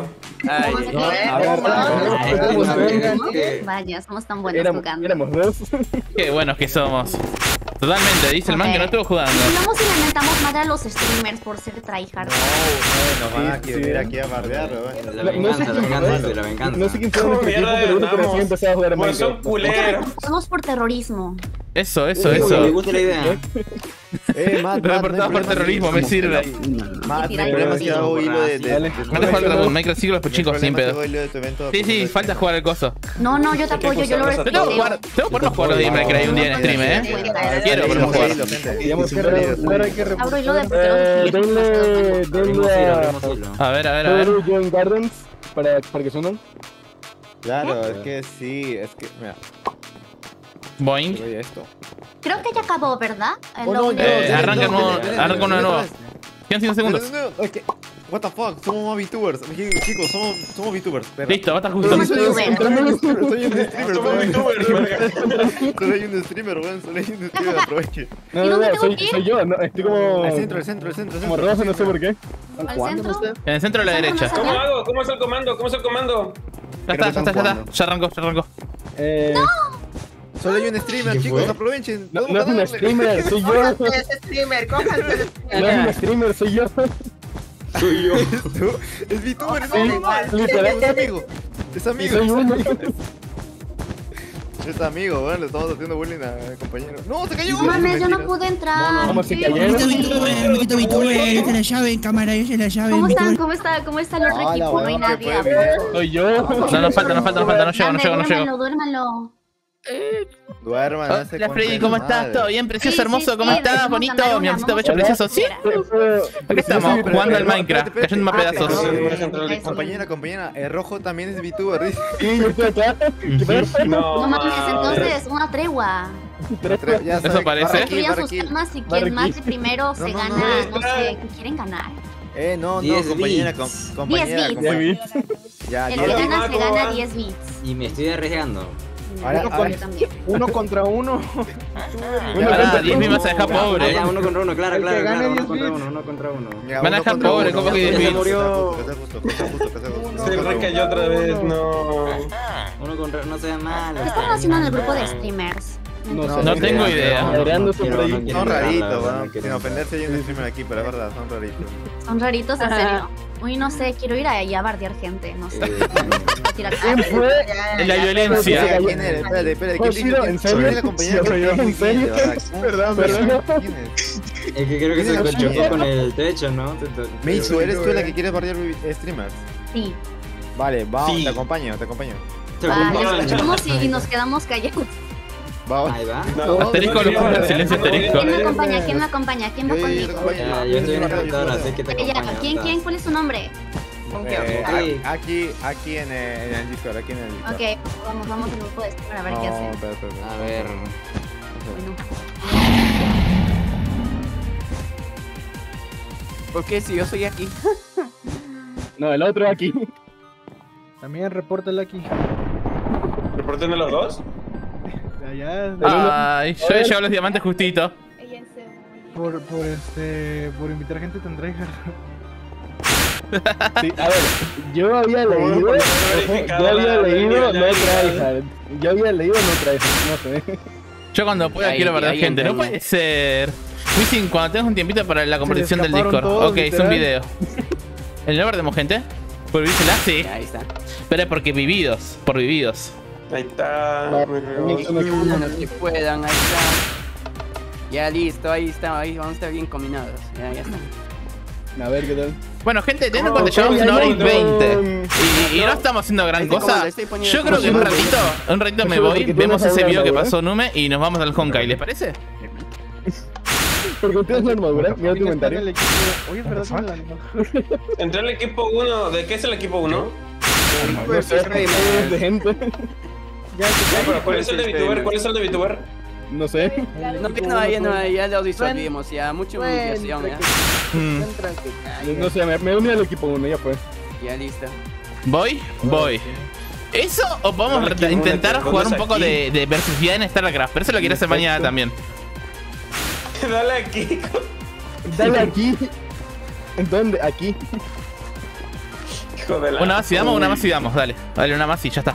I: Vaya, somos tan buenos jugando.
D: Éramos dos.
A: Qué buenos que somos. Totalmente, dice el man que no estuvo jugando.
I: Vamos y lamentamos madre a los streamers por ser tryhard.
B: Nos van a venir aquí a bardear,
T: La venganza.
D: No sé quién fue nuestro equipo, pero uno que recién empezó a jugar
C: Pues son
D: Minecraft.
C: culeros.
I: Somos por terrorismo.
A: Eso.
T: Me gusta la idea.
B: Matt,
A: Reportado por terrorismo, me sirve.
B: Matt, no hay problema si hago hilo de...
A: No te falta un Minecraft siglos, pues chicos, sin pedo. Sí, falta jugar el coso.
I: No, yo te apoyo, yo lo respeto.
A: Tengo por no jugar los de Minecraft un día en stream, Quiero, pero no jugar.
I: Abro hilo de porque
A: A ver.
D: John Gardens para que suenen.
B: Claro, es que sí, mira.
A: Boing.
I: creo que ya acabó, ¿verdad?
A: Arranca una nueva. Quedan 5 segundos.
B: What the fuck, somos más VTubers. Chicos, somos VTubers.
A: Listo, va a estar justo.
B: Soy un streamer, weón. Soy un streamer, aproveche.
D: No, soy yo, no, estoy como...
B: Al centro.
D: Como rojo, no sé por qué.
I: ¿Al centro?
A: En el centro a la derecha.
C: ¿Cómo hago? ¿Cómo es el comando?
A: Ya está. Ya arrancó.
B: ¡No! Solo hay un streamer, chicos, aprovechen.
D: No es un streamer, soy yo.
U: No es un
D: streamer, soy yo.
B: Es VTuber, es amigo. Es amigo, weón, le estamos haciendo bullying al compañero. ¡No, se cayó!
I: No mames, yo no pude entrar.
D: ¿Cómo se cayó?
O: Amiguito VTuber, esa es la llave en cámara, esa es la llave.
I: ¿Cómo están? ¿Cómo está el otro equipo? No hay nadie.
D: Soy yo.
A: No falta, no llego.
I: Duérmalo.
B: Duerman,
A: Hola Freddy, ¿cómo estás? ¿Todo bien? Precioso, hermoso, ¿cómo estás? Bonito, mi amorcito bello, precioso. ¿Sí? Aquí estamos, jugando al Minecraft, cayendo a pedazos.
B: Compañera, el rojo también es VTuber, dice.
I: No mames, entonces, una tregua.
A: ¿Eso parece?
I: Voy a asustar más si quien mate primero se gana, no sé, ¿qué quieren ganar?
B: No, compañera.
I: 10 bits. El que gana se gana 10 bits.
T: Y me estoy arriesgando.
E: Uno contra uno.
A: 10 bits vas a dejar pobre.
T: Ya, uno contra uno, claro. Uno contra uno.
A: Van a dejar pobre, ¿cómo que 10 bits?
C: Se recayó otra vez, no.
T: Uno no sean malos.
I: ¿Qué están haciendo en el grupo de streamers?
A: No tengo idea.
B: Son raritos, weón. Sin ofenderse hay un streamer aquí, pero es verdad, son raritos.
I: Son raritos, en serio. Uy, no sé, quiero ir allá a bardear gente, no sé.
A: ¿Quién fue? La violencia.
B: ¿Quién eres? Espérate, ¿quién dijo?
D: ¿En serio?
B: La compañera ¿En serio?
D: Perdón.
T: Es que creo que se chocó con el techo, ¿no?
B: Mitsu, ¿eres tú la que quieres bardear streamers?
I: Sí.
B: Vale, vamos,
T: Sí.
B: te acompaño.
I: Vale, escuchamos y nos quedamos callados.
B: Vamos.
T: Ahí va.
A: Asterisco, silencio asterisco.
I: ¿Quién me acompaña? ¿Quién me acompaña? ¿Quién va conmigo?
T: Yo estoy en la computadora, sé que te acompaño.
I: ¿Quién? ¿Cuál es su nombre?
B: Aquí en el Discord, aquí en el Discord.
I: Ok, vamos al grupo de streamer a ver qué hacen.
T: A ver.
H: ¿Por qué si yo soy aquí?
D: No, el otro aquí.
E: También repórtala aquí.
C: ¿Reporten de los dos?
A: Ay, yo he llegado a los diamantes justito.
E: Por invitar gente tan tryhard.
D: Sí, a ver, yo había leído no tryhard. No sé.
A: Yo cuando pueda quiero bardear gente, no puede ser. Wisin, cuando tengas un tiempito para la competición del Discord. Ok, es un video. ¿El no bardemos gente? ¿Por vivírsela? Sí.
H: Ahí está.
A: Pero es porque vividos, por vividos.
C: Ahí está.
H: Los que puedan, ahí está. Ya listo, ahí está, ahí vamos a estar bien combinados. Ya está.
D: A ver qué tal.
A: Bueno, gente, teniendo en cuenta llevamos 1 hora y 20 y no estamos haciendo gran cosa. Yo creo que un ratito me voy, vemos ese video que pasó Nume y nos vamos al Honkai, ¿les parece?
D: Porque ustedes la armadura, mira tu comentario.
E: Oye, es verdad,
C: Entré al equipo 1. ¿De qué es el equipo 1?
D: No sé, de gente.
C: ¿Cuál es el de VTuber? ¿Cuál es el de VTuber?
D: No sé.
H: No, ya lo disolvimos, ya, mucha humillación, ya.
D: No sé, me uní al equipo 1, ya fue.
H: Ya listo.
A: ¿Voy? ¿Eso o podemos intentar jugar un poco de versus ya en StarCraft? Pero eso lo quiero hacer mañana también.
C: Dale aquí.
D: Dale aquí. ¿En dónde? Aquí.
C: Hijo de la...
A: Una más y damos, dale. Dale, una más y ya está.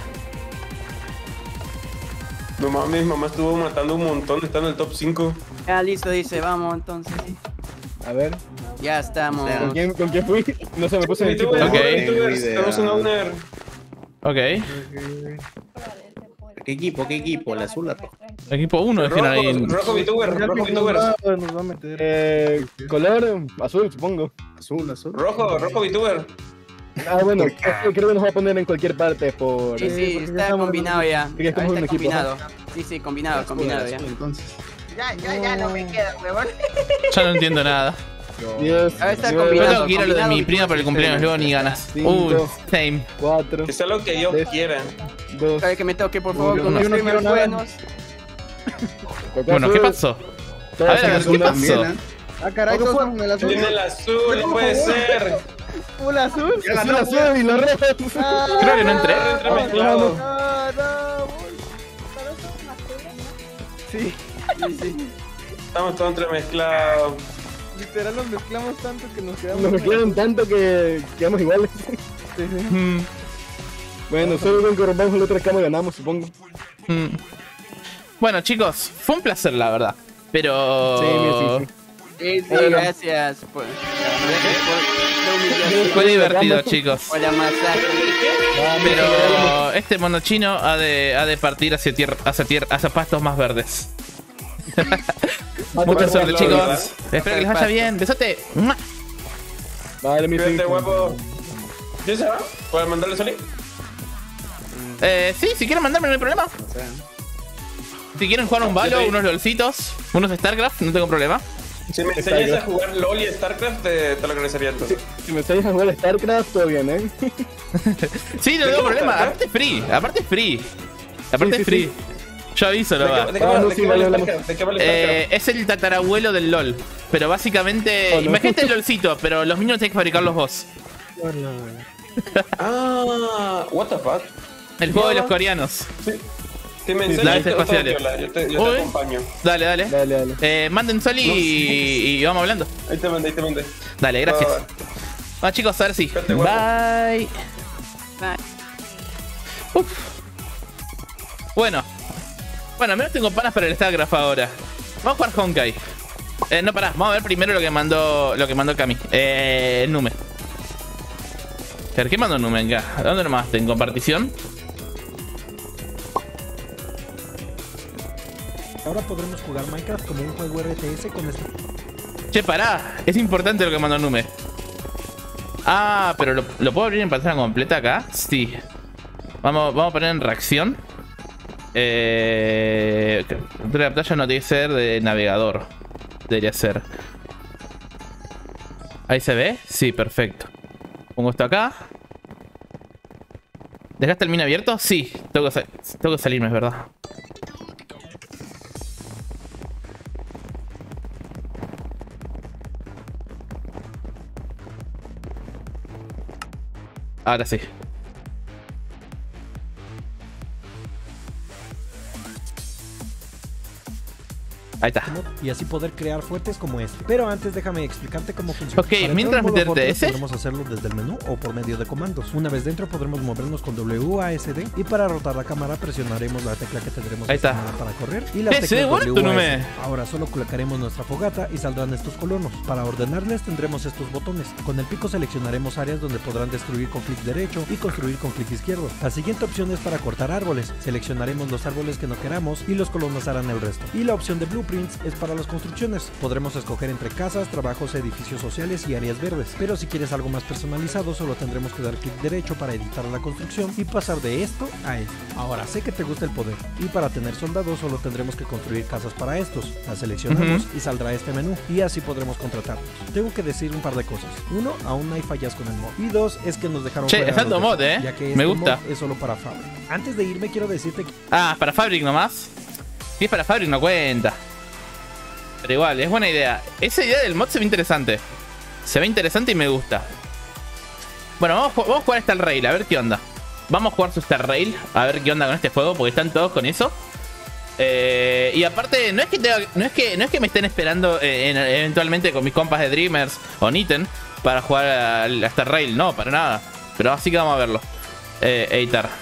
C: No mames, mamá estuvo matando un montón, está en el top 5.
H: Ya listo, dice, vamos entonces.
D: A ver.
H: Ya estamos.
D: ¿Con quién fui? No sé, me puse en el equipo.
A: Ok.
C: Estamos en owner.
A: Ok.
K: ¿Qué equipo? ¿El azul o el rojo?
A: Equipo 1, dejen ahí.
C: Rojo VTuber.
E: Nos va a meter.
D: Color azul, supongo.
K: Azul.
C: Rojo VTuber.
D: Bueno, creo que nos va a poner en cualquier parte por...
H: Sí, está combinado ya.
D: Está
H: combinado. Sí, combinado ya.
K: Entonces.
U: Ya no me queda, huevón.
A: Ya no entiendo nada.
H: Ahora está
A: Yo
H: combinado.
A: tengo que ir a lo de mi prima por el cumpleaños, luego ni ganas. Same.
D: 4.
C: Que sea lo que yo quiera.
D: 2.
H: Cada vez que me toque, por favor, con unos streamers buenos.
A: Bueno, ¿qué pasó? A ver, ¿qué pasó?
E: Ah, caray, todos con el azul.
C: Tiene el azul, no puede ser.
E: ¿Un azul?
D: El azul y los rojos.
A: Creo que no entré.
C: Mezclado.
E: Sí.
C: Estamos todos entremezclados.
E: Literal nos mezclamos tanto que nos quedamos.
D: Nos mezclaron tanto que quedamos iguales. Bueno, solo con que rompamos la otra cama ganamos, supongo.
A: Bueno, chicos, fue un placer, la verdad. Pero...
H: Sí, gracias por
A: fue divertido, chicos.
H: Hola, masacre.
A: Pero este mono chino ha de partir hacia pastos más verdes. Mucha suerte, chicos. Espero que les vaya bien. Besote.
D: Vale, mi
C: Cuídate, guapo. ¿Sí se va? ¿Puedes mandarle salir?
A: Sí, si quieren mandarme no hay problema. Si quieren jugar un Valo, unos LOLcitos, unos StarCraft, no tengo problema.
C: Si me enseñas a jugar LOL y StarCraft, te lo agradecería entonces.
D: Si me enseñas a jugar StarCraft, todo bien, ¿eh?
A: Sí, no tengo problema. Aparte es free. Aparte es free. Yo aviso, lo va.
C: ¿De qué vale StarCraft?
A: Es el tatarabuelo del LOL. Pero básicamente... Imagínate el LOLcito, pero los minions tenés que fabricarlos vos.
C: What the fuck.
A: El juego de los coreanos.
C: Si me enseñas, yo te acompaño.
A: Dale. Manden Sol y vamos hablando.
C: Ahí te mandé.
A: Dale, gracias. Bueno, chicos, ahora sí. Bye. Bueno, al menos tengo panas para el StarCraft ahora. Vamos a jugar Honkai. No, pará, vamos a ver primero lo que mandó Cami. Nume. A ver, ¿qué mandó Nume acá? ¿Dónde nomás? ¿En compartición?
F: Ahora podremos jugar Minecraft como un juego RTS con este.
A: Che, pará. Es importante lo que mandó Nume. Ah, pero ¿lo puedo abrir en pantalla completa acá? Sí. Vamos a poner en reacción. La pantalla no tiene que ser de navegador. Debería ser. ¿Ahí se ve? Sí, perfecto. Pongo esto acá. ¿Dejaste el mini abierto? Sí. Tengo que salirme, es verdad. Ahora sí. Ahí está.
F: Y así poder crear fuertes como este. Pero antes déjame explicarte cómo funciona.
A: Ok, mientras meterte ese.
F: Podremos hacerlo desde el menú o por medio de comandos. Una vez dentro podremos movernos con WASD y para rotar la cámara presionaremos la tecla que tendremos para correr y la tecla WASD. Ahora solo colocaremos nuestra fogata y saldrán estos colonos. Para ordenarles tendremos estos botones. Con el pico seleccionaremos áreas donde podrán destruir con clic derecho y construir con clic izquierdo. La siguiente opción es para cortar árboles. Seleccionaremos los árboles que no queramos y los colonos harán el resto. Y la opción de blueprints es para las construcciones. Podremos escoger entre casas, trabajos, edificios sociales y áreas verdes. Pero si quieres algo más personalizado, solo tendremos que dar clic derecho para editar la construcción y pasar de esto a esto. Ahora sé que te gusta el poder. Y para tener soldados solo tendremos que construir casas para estos. Las seleccionamos y saldrá este menú. Y así podremos contratarlos. Tengo que decir un par de cosas. Uno, aún no hay fallas con el mod. Y dos, es que nos dejaron fuera
A: exacto mod,
F: ya que
A: me gusta.
F: Mod es solo para Fabric. Antes de irme quiero decirte que...
A: Ah, para Fabric nomás. Si es para Fabric no cuenta. Pero igual, es buena idea. Esa idea del mod se ve interesante. Se ve interesante y me gusta. Bueno, vamos a jugar Star Rail, a ver qué onda. Vamos a jugar su Star Rail, a ver qué onda con este juego, porque están todos con eso. Y aparte, no es que me estén esperando eventualmente con mis compas de Dreamers o Nitten para jugar a Star Rail, no, para nada. Pero así que vamos a verlo. Editar.